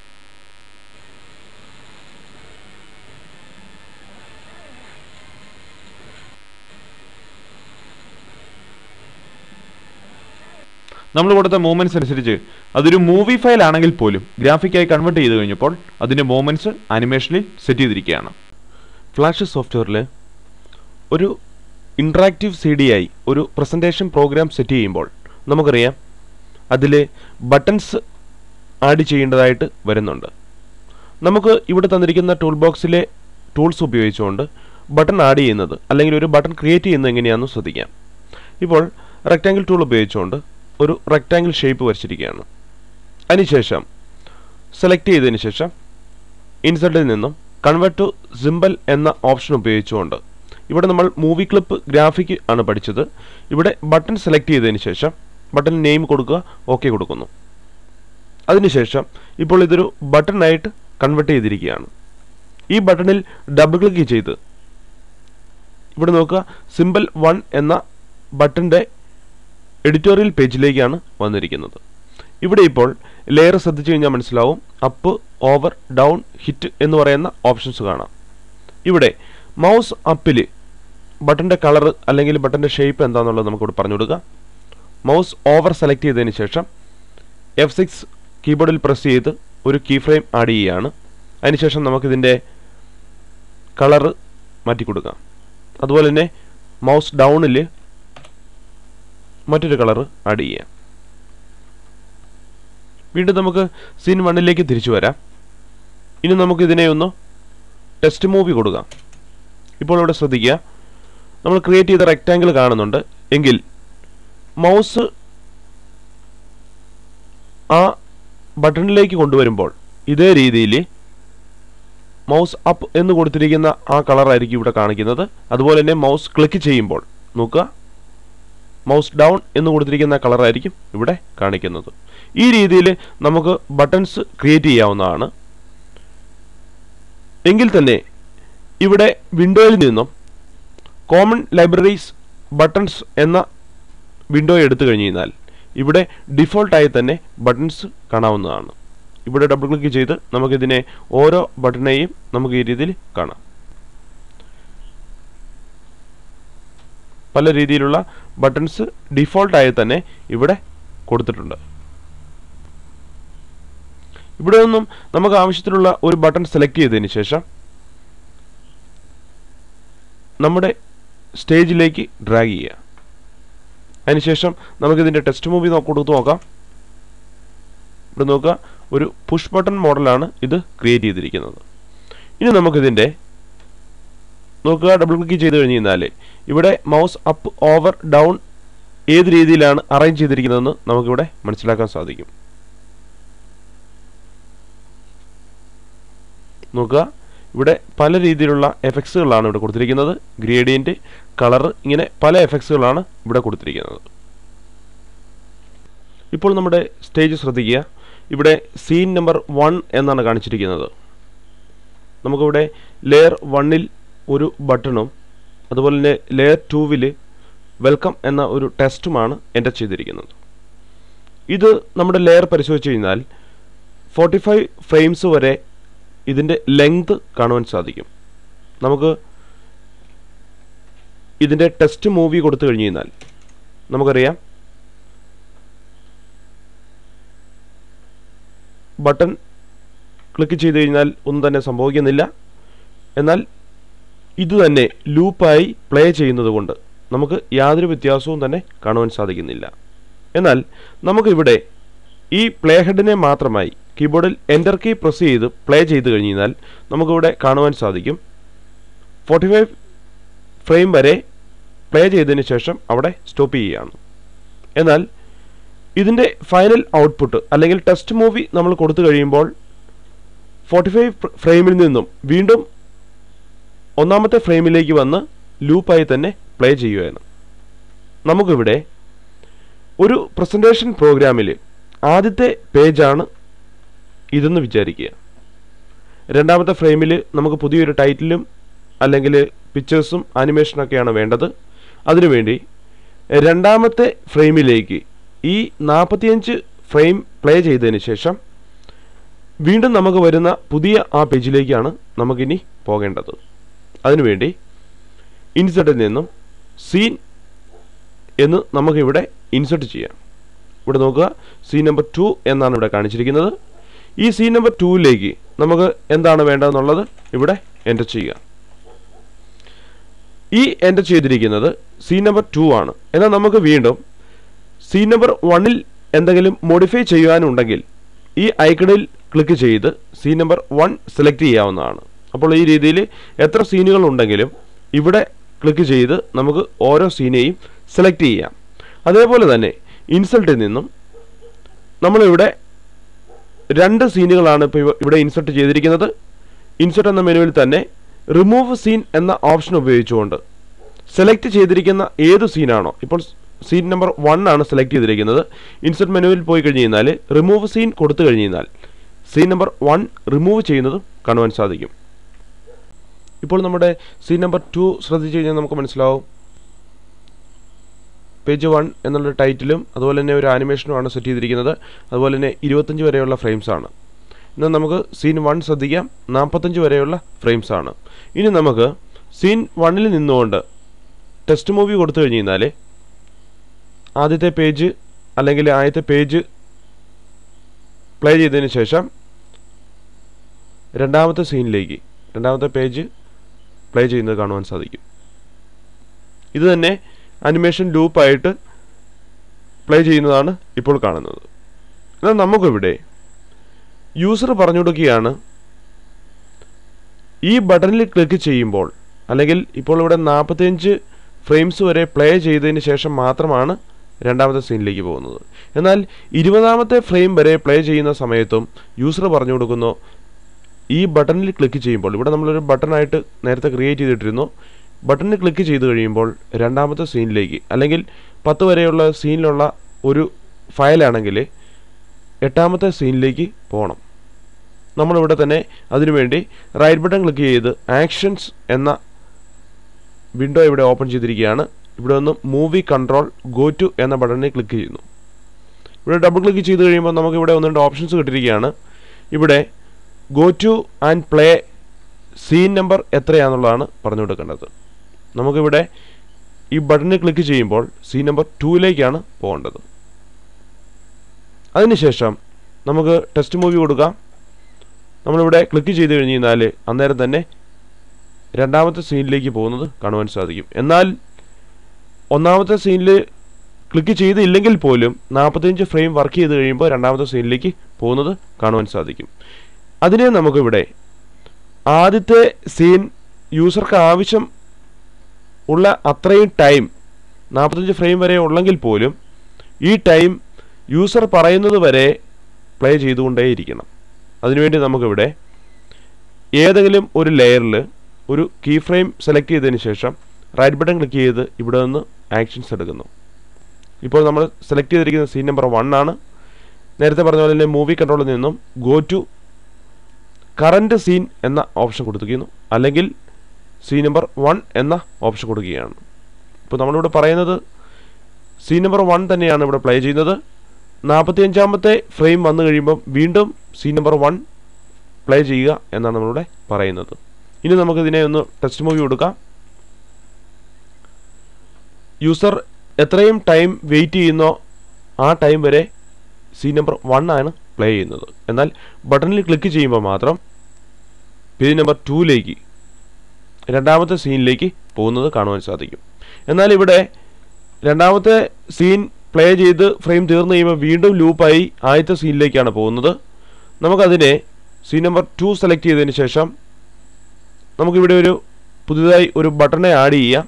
നമ്മൾ കൊടുത്ത മൂവ്മെൻറ്റ്സ് അനുസരിച്ച് അതൊരു മൂവി ഫയൽ ആണെങ്കിൽ പോലും ഗ്രാഫിക്കായി കൺവേർട്ട് ചെയ്ത് കഴിഞ്ഞപ്പോൾ അതിൻ്റെ മൂവ്മെൻറ്റ്സ് അനിമേഷനിൽ സെറ്റ് ചെയ്തിരിക്കുകയാണ്. ഫ്ലാഷ് സോഫ്റ്റ്വെയറിൽ ഒരു ഇൻട്രാക്റ്റീവ് സി ഡി ആയി ഒരു പ്രസൻറ്റേഷൻ പ്രോഗ്രാം സെറ്റ് ചെയ്യുമ്പോൾ നമുക്കറിയാം അതിൽ ബട്ടൺസ് ആഡ് ചെയ്യേണ്ടതായിട്ട് വരുന്നുണ്ട്. നമുക്ക് ഇവിടെ തന്നിരിക്കുന്ന ടൂൾ ബോക്സിലെ ടൂൾസ് ഉപയോഗിച്ചുകൊണ്ട് ബട്ടൺ ആഡ് ചെയ്യുന്നത് അല്ലെങ്കിൽ ഒരു ബട്ടൺ ക്രിയേറ്റ് ചെയ്യുന്നത് എങ്ങനെയാണെന്ന് ശ്രദ്ധിക്കാം. ഇപ്പോൾ റെക്റ്റാങ്കിൾ ടൂൾ ഉപയോഗിച്ചുകൊണ്ട് ഒരു റെക്റ്റാങ്കിൾ ഷേപ്പ് വരച്ചിരിക്കുകയാണ്. അതിനുശേഷം സെലക്ട് ചെയ്തതിന് ശേഷം ഇൻസെർട്ടിൽ നിന്നും കൺവേർട്ട് ടു സിമ്പിൾ എന്ന ഓപ്ഷൻ ഉപയോഗിച്ചുകൊണ്ട് ഇവിടെ നമ്മൾ മൂവി ക്ലിപ്പ് ഗ്രാഫിക് ആണ് പഠിച്ചത്. ഇവിടെ ബട്ടൺ സെലക്ട് ചെയ്തതിന് ശേഷം ബട്ടൺ നെയിം കൊടുക്കുക, ഓക്കെ കൊടുക്കുന്നു. അതിനുശേഷം ഇപ്പോൾ ഇതൊരു ബട്ടണായിട്ട് കൺവേർട്ട് ചെയ്തിരിക്കുകയാണ്. ഈ ബട്ടണിൽ ഡബിൾ ക്ലിക്ക് ചെയ്ത് ഇവിടെ നോക്കുക, സിമ്പിൾ വൺ എന്ന ബട്ടൻ്റെ എഡിറ്റോറിയൽ പേജിലേക്കാണ് വന്നിരിക്കുന്നത്. ഇവിടെ ഇപ്പോൾ ലെയർ ശ്രദ്ധിച്ചു കഴിഞ്ഞാൽ മനസ്സിലാവും, അപ്പ്, ഓവർ, ഡൗൺ, ഹിറ്റ് എന്ന് പറയുന്ന ഓപ്ഷൻസ് കാണാം. ഇവിടെ മൗസ് അപ്പിൽ ബട്ടൻ്റെ കളർ അല്ലെങ്കിൽ ബട്ടൻ്റെ ഷേപ്പ് എന്താണെന്നുള്ളത് നമുക്കിവിടെ പറഞ്ഞു കൊടുക്കാം. മൗസ് ഓവർ സെലക്ട് ചെയ്തതിന് ശേഷം എഫ് സിക്സ് കീബോർഡിൽ പ്രസ് ചെയ്ത് ഒരു കീ ഫ്രെയിം ആഡ് ചെയ്യുകയാണ്. അതിനുശേഷം നമുക്കിതിൻ്റെ കളറ് മാറ്റി കൊടുക്കാം. അതുപോലെ തന്നെ മൗസ് ഡൗണിൽ മറ്റൊരു കളറ് ആഡ് ചെയ്യാം. വീണ്ടും നമുക്ക് സീൻ വണ്ണിലേക്ക് തിരിച്ചു വരാം. ഇനി നമുക്കിതിനെ ഒന്ന് ടെസ്റ്റ് മൂവി കൊടുക്കാം. ഇപ്പോൾ ഇവിടെ ശ്രദ്ധിക്കുക, നമ്മൾ ക്രിയേറ്റ് ചെയ്ത റെക്റ്റാങ്കിൾ കാണുന്നുണ്ട്. എങ്കിൽ മൗസ് ആ ബട്ടണിലേക്ക് കൊണ്ടുവരുമ്പോൾ ഇതേ രീതിയിൽ മൗസ് അപ്പ് എന്ന് കൊടുത്തിരിക്കുന്ന ആ കളറായിരിക്കും ഇവിടെ കാണിക്കുന്നത്. അതുപോലെ തന്നെ മൗസ് ക്ലിക്ക് ചെയ്യുമ്പോൾ നോക്കുക, മൗസ് ഡൗൺ എന്ന് കൊടുത്തിരിക്കുന്ന കളറായിരിക്കും ഇവിടെ കാണിക്കുന്നത്. ഈ രീതിയിൽ നമുക്ക് ബട്ടൺസ് ക്രിയേറ്റ് ചെയ്യാവുന്നതാണ്. എങ്കിൽ തന്നെ ഇവിടെ വിൻഡോയിൽ നിന്നും കോമൺ ലൈബ്രറീസ് ബട്ടൺസ് എന്ന വിൻഡോ എടുത്തു കഴിഞ്ഞ് കഴിഞ്ഞാൽ ഇവിടെ ഡിഫോൾട്ടായി തന്നെ ബട്ടൺസ് കാണാവുന്നതാണ്. ഇവിടെ ഡബിൾ ക്ലിക്ക് ചെയ്ത് നമുക്കിതിനെ ഓരോ ബട്ടണെയും നമുക്ക് ഈ രീതിയിൽ കാണാം. പല രീതിയിലുള്ള ബട്ടൺസ് ഡിഫോൾട്ടായി തന്നെ ഇവിടെ കൊടുത്തിട്ടുണ്ട്. ഇവിടെ നിന്നും നമുക്ക് ആവശ്യത്തിലുള്ള ഒരു ബട്ടൺ സെലക്ട് ചെയ്തതിന് ശേഷം നമ്മുടെ സ്റ്റേജിലേക്ക് ഡ്രാഗ് ചെയ്യുക. അതിനുശേഷം നമുക്കിതിൻ്റെ ടെസ്റ്റ് മൂവി കൊടുത്ത് നോക്കാം. ഇവിടെ നോക്കുക, ഒരു പുഷ് ബട്ടൺ മോഡലാണ് ഇത് ക്രിയേറ്റ് ചെയ്തിരിക്കുന്നത്. ഇനി നമുക്കിതിൻ്റെ നോക്കുക, ഡബിൾ ക്ലിക്ക് ചെയ്ത് കഴിഞ്ഞ് കഴിഞ്ഞാൽ ഇവിടെ മൗസ് അപ്പ്, ഓവർ, ഡൗൺ ഏത് രീതിയിലാണ് അറേഞ്ച് ചെയ്തിരിക്കുന്നതെന്ന് നമുക്കിവിടെ മനസ്സിലാക്കാൻ സാധിക്കും. നോക്കുക, ഇവിടെ പല രീതിയിലുള്ള എഫക്ട്സുകളാണ് ഇവിടെ കൊടുത്തിരിക്കുന്നത്. ഗ്രേഡിയൻറ്റ്, കളർ, ഇങ്ങനെ പല എഫക്ട്സുകളാണ് ഇവിടെ കൊടുത്തിരിക്കുന്നത്. ഇപ്പോൾ നമ്മുടെ സ്റ്റേജ് ശ്രദ്ധിക്കുക. ഇവിടെ സീൻ നമ്പർ വൺ എന്നാണ് കാണിച്ചിരിക്കുന്നത്. നമുക്കിവിടെ ലെയർ വണ്ണിൽ ഒരു ബട്ടണും അതുപോലെ തന്നെ ലെയർ ടൂവിൽ വെൽക്കം എന്ന ഒരു ടെസ്റ്റുമാണ് എൻ്റർ ചെയ്തിരിക്കുന്നത്. ഇത് നമ്മുടെ ലെയർ പരിശോധിച്ച് കഴിഞ്ഞാൽ ഫോർട്ടി ഫൈവ് ഫ്രെയിംസ് വരെ ഇതിൻ്റെ ലെങ്ത് കാണുവാൻ സാധിക്കും. നമുക്ക് ഇതിൻ്റെ ടെസ്റ്റ് മൂവി കൊടുത്തു കഴിഞ്ഞ് കഴിഞ്ഞാൽ നമുക്കറിയാം ബട്ടൺ ക്ലിക്ക് ചെയ്ത് കഴിഞ്ഞാൽ ഒന്നും തന്നെ സംഭവിക്കുന്നില്ല. എന്നാൽ ഇത് തന്നെ ലൂപ്പായി പ്ലേ ചെയ്യുന്നത് കൊണ്ട് നമുക്ക് യാതൊരു വ്യത്യാസവും തന്നെ കാണുവാൻ സാധിക്കുന്നില്ല. എന്നാൽ നമുക്കിവിടെ ഈ പ്ലേ ഹെഡിനെ മാത്രമായി കീബോർഡിൽ എൻ്റർ കീ പ്രസ് ചെയ്ത് പ്ലേ ചെയ്ത് കഴിഞ്ഞാൽ നമുക്കിവിടെ കാണുവാൻ സാധിക്കും ഫോർട്ടി ഫൈവ് ഫ്രെയിം വരെ പ്ലേ ചെയ്തതിന് ശേഷം അവിടെ സ്റ്റോപ്പ് ചെയ്യുകയാണ്. എന്നാൽ ഇതിൻ്റെ ഫൈനൽ ഔട്ട്പുട്ട് അല്ലെങ്കിൽ ടെസ്റ്റ് മൂവി നമ്മൾ കൊടുത്തു കഴിയുമ്പോൾ ഫോർട്ടി ഫൈവ് ഫ്രെയിമിൽ നിന്നും വീണ്ടും ഒന്നാമത്തെ ഫ്രെയിമിലേക്ക് വന്ന് ലൂപ്പായി തന്നെ പ്ലേ ചെയ്യുകയാണ്. നമുക്കിവിടെ ഒരു പ്രസൻറ്റേഷൻ പ്രോഗ്രാമിൽ ആദ്യത്തെ പേജാണ് ഇതെന്ന് വിചാരിക്കുക. രണ്ടാമത്തെ ഫ്രെയിമിൽ നമുക്ക് പുതിയൊരു ടൈറ്റിലും അല്ലെങ്കിൽ പിക്ചേഴ്സും ആനിമേഷനൊക്കെയാണ് വേണ്ടത്. അതിനുവേണ്ടി രണ്ടാമത്തെ ഫ്രെയിമിലേക്ക് ഈ നാൽപ്പത്തിയഞ്ച് ഫ്രെയിം പ്ലേ ചെയ്തതിന് ശേഷം വീണ്ടും നമുക്ക് വരുന്ന പുതിയ ആ പേജിലേക്കാണ് നമുക്കിനി പോകേണ്ടത്. അതിനുവേണ്ടി ഇൻസെർട്ടിൽ നിന്നും സീൻ എന്ന് നമുക്കിവിടെ ഇൻസെർട്ട് ചെയ്യാം. ഇവിടെ നോക്കുക, സീൻ നമ്പർ ടു എന്നാണ് ഇവിടെ കാണിച്ചിരിക്കുന്നത്. ഈ സീൻ നമ്പർ ടൂവിലേക്ക് നമുക്ക് എന്താണ് വേണ്ടതെന്നുള്ളത് ഇവിടെ എൻ്റർ ചെയ്യുക. ഈ എൻ്റർ ചെയ്തിരിക്കുന്നത് സീൻ നമ്പർ ടു ആണ്. എന്നാൽ നമുക്ക് വീണ്ടും സീൻ നമ്പർ വണ്ണിൽ എന്തെങ്കിലും മോഡിഫൈ ചെയ്യാനുണ്ടെങ്കിൽ ഈ ഐക്കണിൽ ക്ലിക്ക് ചെയ്ത് സീൻ നമ്പർ വൺ സെലക്ട് ചെയ്യാവുന്നതാണ്. അപ്പോൾ ഈ രീതിയിൽ എത്ര സീനുകൾ ഉണ്ടെങ്കിലും ഇവിടെ ക്ലിക്ക് ചെയ്ത് നമുക്ക് ഓരോ സീനെയും സെലക്ട് ചെയ്യാം. അതേപോലെ തന്നെ ഇൻസെർട്ടിൽ നിന്നും നമ്മളിവിടെ രണ്ട് സീനുകളാണ് ഇപ്പോൾ ഇവിടെ ഇൻസെർട്ട് ചെയ്തിരിക്കുന്നത്. ഇൻസെർട്ട് എന്ന മെനുവിൽ തന്നെ റിമൂവ് സീൻ എന്ന ഓപ്ഷൻ ഉപയോഗിച്ചുകൊണ്ട് സെലക്ട് ചെയ്തിരിക്കുന്ന ഏത് സീനാണോ, ഇപ്പോൾ സീൻ നമ്പർ വൺ ആണ് സെലക്ട് ചെയ്തിരിക്കുന്നത്, ഇൻസെർട്ട് മെനുവിൽ പോയി കഴിഞ്ഞ് കഴിഞ്ഞാൽ റിമൂവ് സീൻ കൊടുത്തു കഴിഞ്ഞ് കഴിഞ്ഞാൽ സീൻ നമ്പർ വൺ റിമൂവ് ചെയ്യുന്നതും കാണുവാൻ സാധിക്കും. ഇപ്പോൾ നമ്മുടെ സീൻ നമ്പർ ടു ശ്രദ്ധിച്ചു കഴിഞ്ഞാൽ നമുക്ക് മനസ്സിലാവും പേജ് വൺ എന്നുള്ള ടൈറ്റിലും അതുപോലെ തന്നെ ഒരു ആനിമേഷനുമാണ് സെറ്റ് ചെയ്തിരിക്കുന്നത്. അതുപോലെ തന്നെ ഇരുപത്തഞ്ച് വരെയുള്ള ഫ്രെയിംസ് ആണ്. എന്നാൽ നമുക്ക് സീൻ വൺ ശ്രദ്ധിക്കാം, നാൽപ്പത്തഞ്ച് വരെയുള്ള ഫ്രെയിംസ് ആണ്. ഇനി നമുക്ക് സീൻ വണ്ണിൽ നിന്നുകൊണ്ട് ടെസ്റ്റ് മൂവി കൊടുത്തു കഴിഞ്ഞ് കഴിഞ്ഞാൽ ആദ്യത്തെ പേജ് അല്ലെങ്കിൽ ആദ്യത്തെ പേജ് പ്ലേ ചെയ്തതിന് ശേഷം രണ്ടാമത്തെ സീനിലേക്ക് രണ്ടാമത്തെ പേജ് പ്ലേ ചെയ്യുന്നത് കാണുവാൻ സാധിക്കും. ഇത് തന്നെ അനിമേഷൻ ലൂപ്പായിട്ട് പ്ലേ ചെയ്യുന്നതാണ് ഇപ്പോൾ കാണുന്നത്. എന്നാൽ നമുക്കിവിടെ യൂസർ പറഞ്ഞു കൊടുക്കുകയാണ് ഈ ബട്ടണിൽ ക്ലിക്ക് ചെയ്യുമ്പോൾ, അല്ലെങ്കിൽ ഇപ്പോൾ ഇവിടെ നാൽപ്പത്തിയഞ്ച് ഫ്രെയിംസ് വരെ പ്ലേ ചെയ്തതിന് ശേഷം മാത്രമാണ് രണ്ടാമത്തെ സീനിലേക്ക് പോകുന്നത്. എന്നാൽ ഇരുപതാമത്തെ ഫ്രെയിം വരെ പ്ലേ ചെയ്യുന്ന സമയത്തും യൂസർ പറഞ്ഞു കൊടുക്കുന്നു ഈ ബട്ടണിൽ ക്ലിക്ക് ചെയ്യുമ്പോൾ, ഇവിടെ നമ്മളൊരു ബട്ടണായിട്ട് നേരത്തെ ക്രിയേറ്റ് ചെയ്തിട്ടിരുന്നു, ബട്ടണിൽ ക്ലിക്ക് ചെയ്ത് കഴിയുമ്പോൾ രണ്ടാമത്തെ സീനിലേക്ക്, അല്ലെങ്കിൽ പത്ത് വരെയുള്ള സീനിലുള്ള ഒരു ഫയലാണെങ്കിൽ എട്ടാമത്തെ സീനിലേക്ക് പോകണം. നമ്മളിവിടെ തന്നെ അതിനുവേണ്ടി റൈറ്റ് ബട്ടൺ ക്ലിക്ക് ചെയ്ത് ആക്ഷൻസ് എന്ന വിൻഡോ ഇവിടെ ഓപ്പൺ ചെയ്തിരിക്കുകയാണ്. ഇവിടെ ഒന്ന് മൂവി കൺട്രോൾ ഗോ ടു എന്ന ബട്ടണിൽ ക്ലിക്ക് ചെയ്യുന്നു. ഇവിടെ ഡബിൾ ക്ലിക്ക് ചെയ്ത് കഴിയുമ്പോൾ നമുക്ക് ഇവിടെ ഒന്ന് രണ്ട് ഓപ്ഷൻസ് കിട്ടിയിരിക്കുകയാണ്. ഇവിടെ go to and play scene number എത്രയാണെന്നുള്ളതാണ് പറഞ്ഞു കൊടുക്കേണ്ടത്. നമുക്കിവിടെ ഈ ബട്ടണിൽ ക്ലിക്ക് ചെയ്യുമ്പോൾ സീൻ നമ്പർ ടൂവിലേക്കാണ് പോകേണ്ടത്. അതിനുശേഷം നമുക്ക് ടെസ്റ്റ് മൂവി കൊടുക്കാം. നമ്മളിവിടെ ക്ലിക്ക് ചെയ്ത് കഴിഞ്ഞ് കഴിഞ്ഞാൽ അന്നേരം തന്നെ രണ്ടാമത്തെ സീനിലേക്ക് പോകുന്നത് കാണുവാൻ സാധിക്കും. എന്നാൽ ഒന്നാമത്തെ സീനിൽ ക്ലിക്ക് ചെയ്തില്ലെങ്കിൽ പോലും നാൽപ്പത്തിയഞ്ച് ഫ്രെയിം വർക്ക് ചെയ്ത് കഴിയുമ്പോൾ രണ്ടാമത്തെ സീനിലേക്ക് പോകുന്നത് കാണുവാൻ സാധിക്കും. അതിനെ നമുക്കിവിടെ ആദ്യത്തെ സീൻ യൂസർക്ക് ആവശ്യം ഉള്ള അത്രയും ടൈം നാൽപ്പത്തഞ്ച് ഫ്രെയിം വരെ ഉള്ളെങ്കിൽ പോലും ഈ ടൈം യൂസർ പറയുന്നത് വരെ പ്ലേ ചെയ്തുകൊണ്ടേയിരിക്കണം. അതിനുവേണ്ടി നമുക്കിവിടെ ഏതെങ്കിലും ഒരു ലെയറിൽ ഒരു കീ ഫ്രെയിം സെലക്ട് ചെയ്തതിന് ശേഷം റൈറ്റ് ബട്ടൺ ക്ലിക്ക് ചെയ്ത് ഇവിടെ നിന്ന് ആക്ഷൻസ് എടുക്കുന്നു. ഇപ്പോൾ നമ്മൾ സെലക്ട് ചെയ്തിരിക്കുന്ന സീൻ നമ്പർ വൺ ആണ്. നേരത്തെ പറഞ്ഞ പോലെ തന്നെ മൂവി കൺട്രോളിൽ നിന്നും ഗോ ടു കറൻറ്റ് സീൻ എന്ന ഓപ്ഷൻ കൊടുത്തിരിക്കുന്നു, അല്ലെങ്കിൽ സീൻ നമ്പർ വൺ എന്ന ഓപ്ഷൻ കൊടുക്കുകയാണ്. ഇപ്പോൾ നമ്മളിവിടെ പറയുന്നത് സീൻ നമ്പർ വൺ തന്നെയാണ് ഇവിടെ പ്ലേ ചെയ്യുന്നത്. നാൽപ്പത്തിയഞ്ചാമത്തെ ഫ്രെയിം വന്നു കഴിയുമ്പം വീണ്ടും സീൻ നമ്പർ വൺ പ്ലേ ചെയ്യുക എന്നാണ് നമ്മളിവിടെ പറയുന്നത്. ഇനി നമുക്കിതിനെ ഒന്ന് ടെസ്റ്റ് മൂവി കൊടുക്കാം. യൂസർ എത്രയും ടൈം വെയിറ്റ് ചെയ്യുന്നോ ആ ടൈം വരെ സീൻ നമ്പർ വൺ ആണ് പ്ലേ ചെയ്യുന്നത്. എന്നാൽ ബട്ടണിൽ ക്ലിക്ക് ചെയ്യുമ്പോൾ മാത്രം പേജ് നമ്പർ ടൂവിലേക്ക് രണ്ടാമത്തെ സീനിലേക്ക് പോകുന്നത് കാണുവാൻ സാധിക്കും. എന്നാൽ ഇവിടെ രണ്ടാമത്തെ സീൻ പ്ലേ ചെയ്ത് ഫ്രെയിം തീർന്നു കഴിയുമ്പോൾ വീണ്ടും ലൂപ്പായി ആദ്യത്തെ സീനിലേക്കാണ് പോകുന്നത്. നമുക്കതിനെ സീൻ നമ്പർ ടു സെലക്ട് ചെയ്തതിന് ശേഷം നമുക്കിവിടെ ഒരു പുതുതായി ഒരു ബട്ടണെ ആഡ് ചെയ്യാം.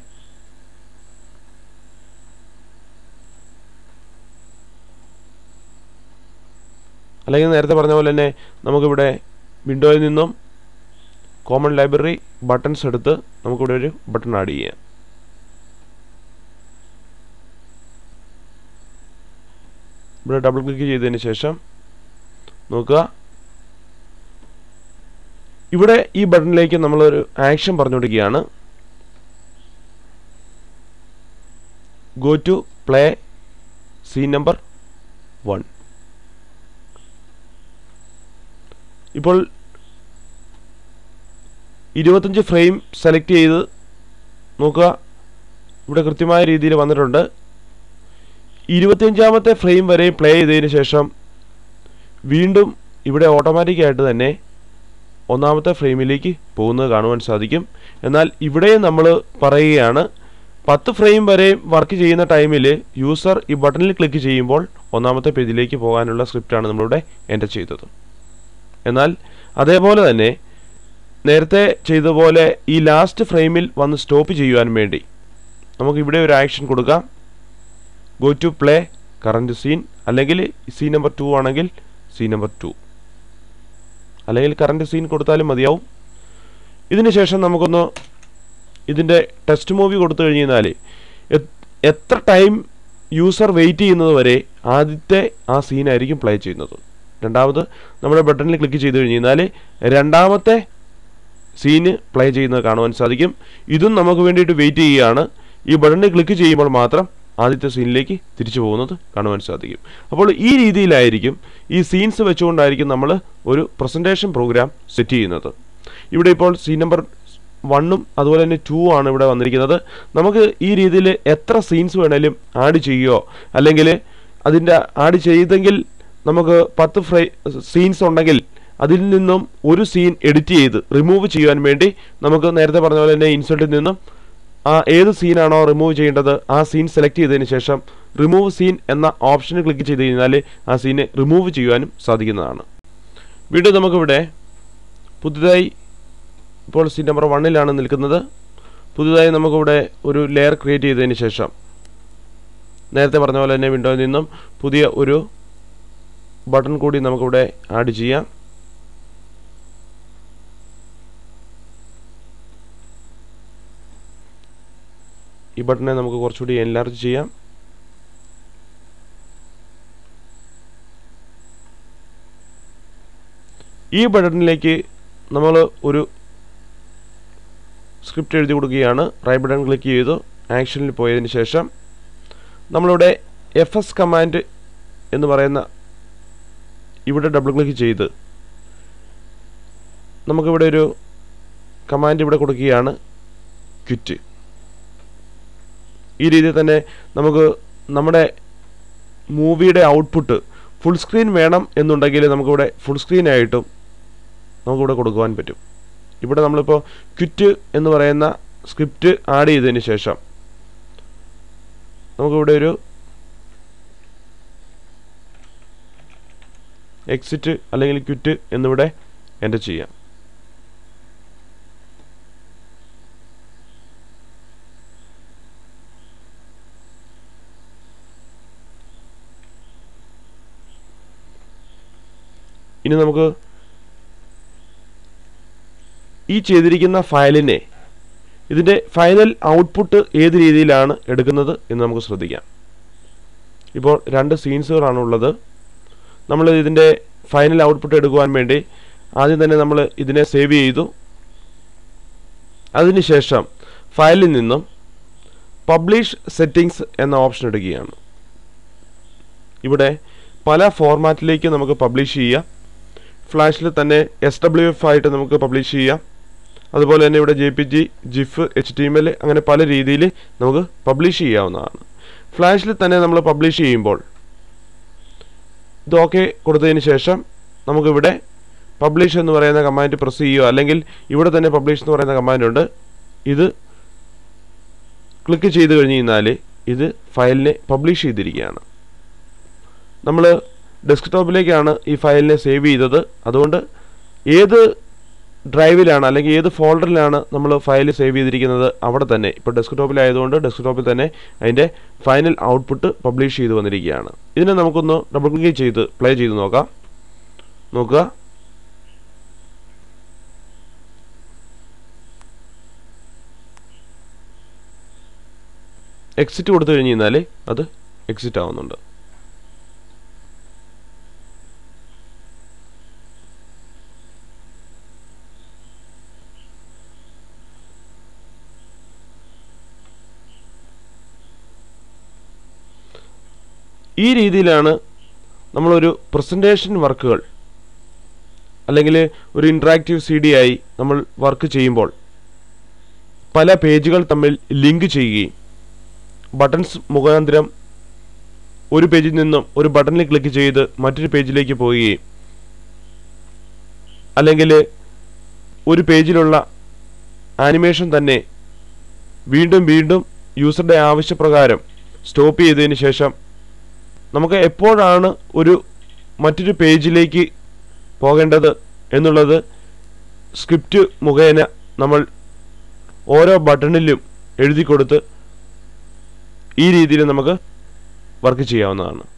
അല്ലെങ്കിൽ നേരത്തെ പറഞ്ഞ പോലെ തന്നെ നമുക്കിവിടെ വിൻഡോയിൽ നിന്നും കോമൺ ലൈബ്രറി ബട്ടൺസ് എടുത്ത് നമുക്കിവിടെ ഒരു ബട്ടൺ ആഡ് ചെയ്യാം. ഇവിടെ ഡബിൾ ക്ലിക്ക് ചെയ്തതിന് ശേഷം നോക്കുക, ഇവിടെ ഈ ബട്ടണിലേക്ക് നമ്മളൊരു ആക്ഷൻ പറഞ്ഞു കൊടുക്കുകയാണ്. Go to play scene number one. ഇപ്പോൾ ഇരുപത്തഞ്ച് ഫ്രെയിം സെലക്ട് ചെയ്ത് നോക്കുക, ഇവിടെ കൃത്യമായ രീതിയിൽ വന്നിട്ടുണ്ട്. ഇരുപത്തിയഞ്ചാമത്തെ ഫ്രെയിം വരെ പ്ലേ ചെയ്തതിന് ശേഷം വീണ്ടും ഇവിടെ ഓട്ടോമാറ്റിക്കായിട്ട് തന്നെ ഒന്നാമത്തെ ഫ്രെയിമിലേക്ക് പോകുന്നത് കാണുവാൻ സാധിക്കും. എന്നാൽ ഇവിടെ നമ്മൾ പറയുകയാണ്, പത്ത് ഫ്രെയിം വരെ വർക്ക് ചെയ്യുന്ന ടൈമിൽ യൂസർ ഈ ബട്ടണിൽ ക്ലിക്ക് ചെയ്യുമ്പോൾ ഒന്നാമത്തെ പേജിലേക്ക് പോകാനുള്ള സ്ക്രിപ്റ്റാണ് നമ്മളിവിടെ എൻ്റർ ചെയ്തത്. എന്നാൽ അതേപോലെ തന്നെ നേരത്തെ ചെയ്തതുപോലെ ഈ ലാസ്റ്റ് ഫ്രെയിമിൽ വന്ന് സ്റ്റോപ്പ് ചെയ്യുവാൻ വേണ്ടി നമുക്കിവിടെ ഒരു ആക്ഷൻ കൊടുക്കാം. Go to play current scene, അല്ലെങ്കിൽ സീൻ നമ്പർ ടു ആണെങ്കിൽ സീൻ നമ്പർ ടു, അല്ലെങ്കിൽ കറൻറ്റ് സീൻ കൊടുത്താലും മതിയാവും. ഇതിന് ശേഷം നമുക്കൊന്ന് ഇതിൻ്റെ ടെസ്റ്റ് മൂവി കൊടുത്തു കഴിഞ്ഞാൽ എത്ര ടൈം യൂസർ വെയിറ്റ് ചെയ്യുന്നത് വരെ ആദ്യത്തെ ആ സീനായിരിക്കും പ്ലേ ചെയ്യുന്നത്. രണ്ടാമത് നമ്മുടെ ബട്ടണിൽ ക്ലിക്ക് ചെയ്ത് കഴിഞ്ഞാൽ രണ്ടാമത്തെ സീന് പ്ലേ ചെയ്യുന്നത് കാണുവാൻ സാധിക്കും. ഇതും നമുക്ക് വേണ്ടിയിട്ട് വെയിറ്റ് ചെയ്യുകയാണ്. ഈ ബട്ടണിൽ ക്ലിക്ക് ചെയ്യുമ്പോൾ മാത്രം ആദ്യത്തെ സീനിലേക്ക് തിരിച്ചു പോകുന്നത് കാണുവാൻ സാധിക്കും. അപ്പോൾ ഈ രീതിയിലായിരിക്കും, ഈ സീൻസ് വെച്ചുകൊണ്ടായിരിക്കും നമ്മൾ ഒരു പ്രസൻറ്റേഷൻ പ്രോഗ്രാം സെറ്റ് ചെയ്യുന്നത്. ഇവിടെ ഇപ്പോൾ സീൻ നമ്പർ വണ്ണും അതുപോലെ തന്നെ ടു ആണ് ഇവിടെ വന്നിരിക്കുന്നത്. നമുക്ക് ഈ രീതിയിൽ എത്ര സീൻസ് വേണേലും ആഡ് ചെയ്യുകയോ, അല്ലെങ്കിൽ അതിൻ്റെ ആഡ് ചെയ്തെങ്കിൽ നമുക്ക് പത്ത് ഫ്രൈ സീൻസ് ഉണ്ടെങ്കിൽ അതിൽ നിന്നും ഒരു സീൻ എഡിറ്റ് ചെയ്ത് റിമൂവ് ചെയ്യാൻ വേണ്ടി നമുക്ക് നേരത്തെ പറഞ്ഞ പോലെ തന്നെ ഇൻസേർട്ടിൽ നിന്നും ആ ഏത് സീനാണോ റിമൂവ് ചെയ്യേണ്ടത് ആ സീൻ സെലക്ട് ചെയ്തതിന് ശേഷം റിമൂവ് സീൻ എന്ന ഓപ്ഷന് ക്ലിക്ക് ചെയ്ത് കഴിഞ്ഞാൽ ആ സീനെ റിമൂവ് ചെയ്യുവാനും സാധിക്കുന്നതാണ്. വീണ്ടും നമുക്കിവിടെ പുതുതായി, ഇപ്പോൾ സീൻ നമ്പർ വണ്ണിലാണ് നിൽക്കുന്നത്, പുതുതായി നമുക്കിവിടെ ഒരു ലെയർ ക്രിയേറ്റ് ചെയ്തതിന് ശേഷം നേരത്തെ പറഞ്ഞ പോലെ തന്നെ വിൻഡോയിൽ നിന്നും പുതിയ ഒരു ബട്ടൺ കൂടി നമുക്കിവിടെ ആഡ് ചെയ്യാം. ഈ ബട്ടനെ നമുക്ക് കുറച്ചുകൂടി എൻലാർജ് ചെയ്യാം. ഈ ബട്ടണിലേക്ക് നമ്മൾ ഒരു സ്ക്രിപ്റ്റ് എഴുതി കൊടുക്കുകയാണ്. റൈറ്റ് ബട്ടൺ ക്ലിക്ക് ചെയ്തു ആക്ഷനിൽ പോയതിന് ശേഷം നമ്മളിവിടെ എഫ് എസ് കമാൻഡ് എന്ന് പറയുന്ന ഇവിടെ ഡബിൾ ക്ലിക്ക് ചെയ്ത് നമുക്കിവിടെ ഒരു കമാൻഡ് ഇവിടെ കൊടുക്കുകയാണ്, ക്വിറ്റ്. ഈ രീതിയിൽ തന്നെ നമുക്ക് നമ്മുടെ മൂവിയുടെ ഔട്ട്പുട്ട് ഫുൾ സ്ക്രീൻ വേണം എന്നുണ്ടെങ്കിൽ നമുക്കിവിടെ ഫുൾ സ്ക്രീനായിട്ടും നമുക്കിവിടെ കൊടുക്കുവാൻ പറ്റും. ഇവിടെ നമ്മളിപ്പോൾ ക്വിറ്റ് എന്ന് പറയുന്ന സ്ക്രിപ്റ്റ് ആഡ് ചെയ്തതിന് ശേഷം നമുക്കിവിടെ ഒരു എക്സിറ്റ് അല്ലെങ്കിൽ ക്വിറ്റ് എന്നിവിടെ എൻ്റർ ചെയ്യാം. ഇനി നമുക്ക് ഈ ചെയ്തിരിക്കുന്ന ഫയലിനെ, ഇതിൻ്റെ ഫൈനൽ ഔട്ട്പുട്ട് ഏത് രീതിയിലാണ് എടുക്കുന്നത് എന്ന് നമുക്ക് ശ്രദ്ധിക്കാം. ഇപ്പോൾ രണ്ട് സീൻസുകളാണ് ഉള്ളത്. നമ്മൾ ഇതിൻ്റെ ഫൈനൽ ഔട്ട്പുട്ട് എടുക്കുവാൻ വേണ്ടി ആദ്യം തന്നെ നമ്മൾ ഇതിനെ സേവ് ചെയ്തു. അതിനുശേഷം ഫയലിൽ നിന്നും പബ്ലിഷ് സെറ്റിംഗ്സ് എന്ന ഓപ്ഷൻ എടുക്കുകയാണ്. ഇവിടെ പല ഫോർമാറ്റിലേക്ക് നമുക്ക് പബ്ലിഷ് ചെയ്യാം. ഫ്ലാഷിൽ തന്നെ എസ് ഡബ്ല്യു എഫ് ആയിട്ട് നമുക്ക് പബ്ലിഷ് ചെയ്യാം. അതുപോലെ തന്നെ ഇവിടെ J P G, GIF, H T M L അങ്ങനെ പല രീതിയിൽ നമുക്ക് പബ്ലിഷ് ചെയ്യാവുന്നതാണ്. ഫ്ലാഷിൽ തന്നെ നമ്മൾ പബ്ലിഷ് ചെയ്യുമ്പോൾ ഇതൊക്കെ കൊടുത്തതിന് ശേഷം നമുക്കിവിടെ പബ്ലിഷ് എന്ന് പറയുന്ന കമാൻഡ് പ്രസ് ചെയ്യുക, അല്ലെങ്കിൽ ഇവിടെ തന്നെ പബ്ലിഷ് എന്ന് പറയുന്ന കമാൻഡ് ഉണ്ട്. ഇത് ക്ലിക്ക് ചെയ്ത് കഴിഞ്ഞ് കഴിഞ്ഞാൽ ഇത് ഫയലിനെ പബ്ലിഷ് ചെയ്തിരിക്കുകയാണ്. നമ്മൾ ഡെസ്ക്ടോപ്പിലേക്കാണ് ഈ ഫയലിനെ സേവ് ചെയ്തത്. അതുകൊണ്ട് ഏത് ഡ്രൈവിലാണ് അല്ലെങ്കിൽ ഏത് ഫോൾഡറിലാണ് നമ്മൾ ഫയൽ സേവ് ചെയ്തിരിക്കുന്നത് അവിടെ തന്നെ, ഇപ്പോൾ ഡെസ്ക്ടോപ്പിലായതുകൊണ്ട് ഡെസ്ക്ടോപ്പിൽ തന്നെ അതിൻ്റെ ഫൈനൽ ഔട്ട്പുട്ട് പബ്ലിഷ് ചെയ്ത് വന്നിരിക്കുകയാണ്. ഇതിനെ നമുക്കൊന്ന് ഡബിൾ ക്ലിക്ക് ചെയ്ത് പ്ലേ ചെയ്ത് നോക്കാം. നോക്കുക, എക്സിറ്റ് കൊടുത്തു കഴിഞ്ഞ് കഴിഞ്ഞാൽ അത് എക്സിറ്റ് ആവുന്നുണ്ട്. ഈ രീതിയിലാണ് നമ്മളൊരു പ്രസൻറ്റേഷൻ വർക്കുകൾ അല്ലെങ്കിൽ ഒരു ഇൻട്രാക്റ്റീവ് സി ഡി ആയി നമ്മൾ വർക്ക് ചെയ്യുമ്പോൾ പല പേജുകൾ തമ്മിൽ ലിങ്ക് ചെയ്യുകയും ബട്ടൺസ് മുഖാന്തരം ഒരു പേജിൽ നിന്നും ഒരു ബട്ടണിൽ ക്ലിക്ക് ചെയ്ത് മറ്റൊരു പേജിലേക്ക് പോവുകയും അല്ലെങ്കിൽ ഒരു പേജിലുള്ള ആനിമേഷൻ തന്നെ വീണ്ടും വീണ്ടും യൂസറുടെ ആവശ്യപ്രകാരം സ്റ്റോപ്പ് ചെയ്തതിന് ശേഷം നമുക്ക് എപ്പോഴാണ് ഒരു മറ്റൊരു പേജിലേക്ക് പോകേണ്ടത് എന്നുള്ളത് സ്ക്രിപ്റ്റ് മുഖേന നമ്മൾ ഓരോ ബട്ടണിലും എഴുതി കൊടുത്ത് ഈ രീതിയിൽ നമുക്ക് വർക്ക് ചെയ്യാവുന്നതാണ്.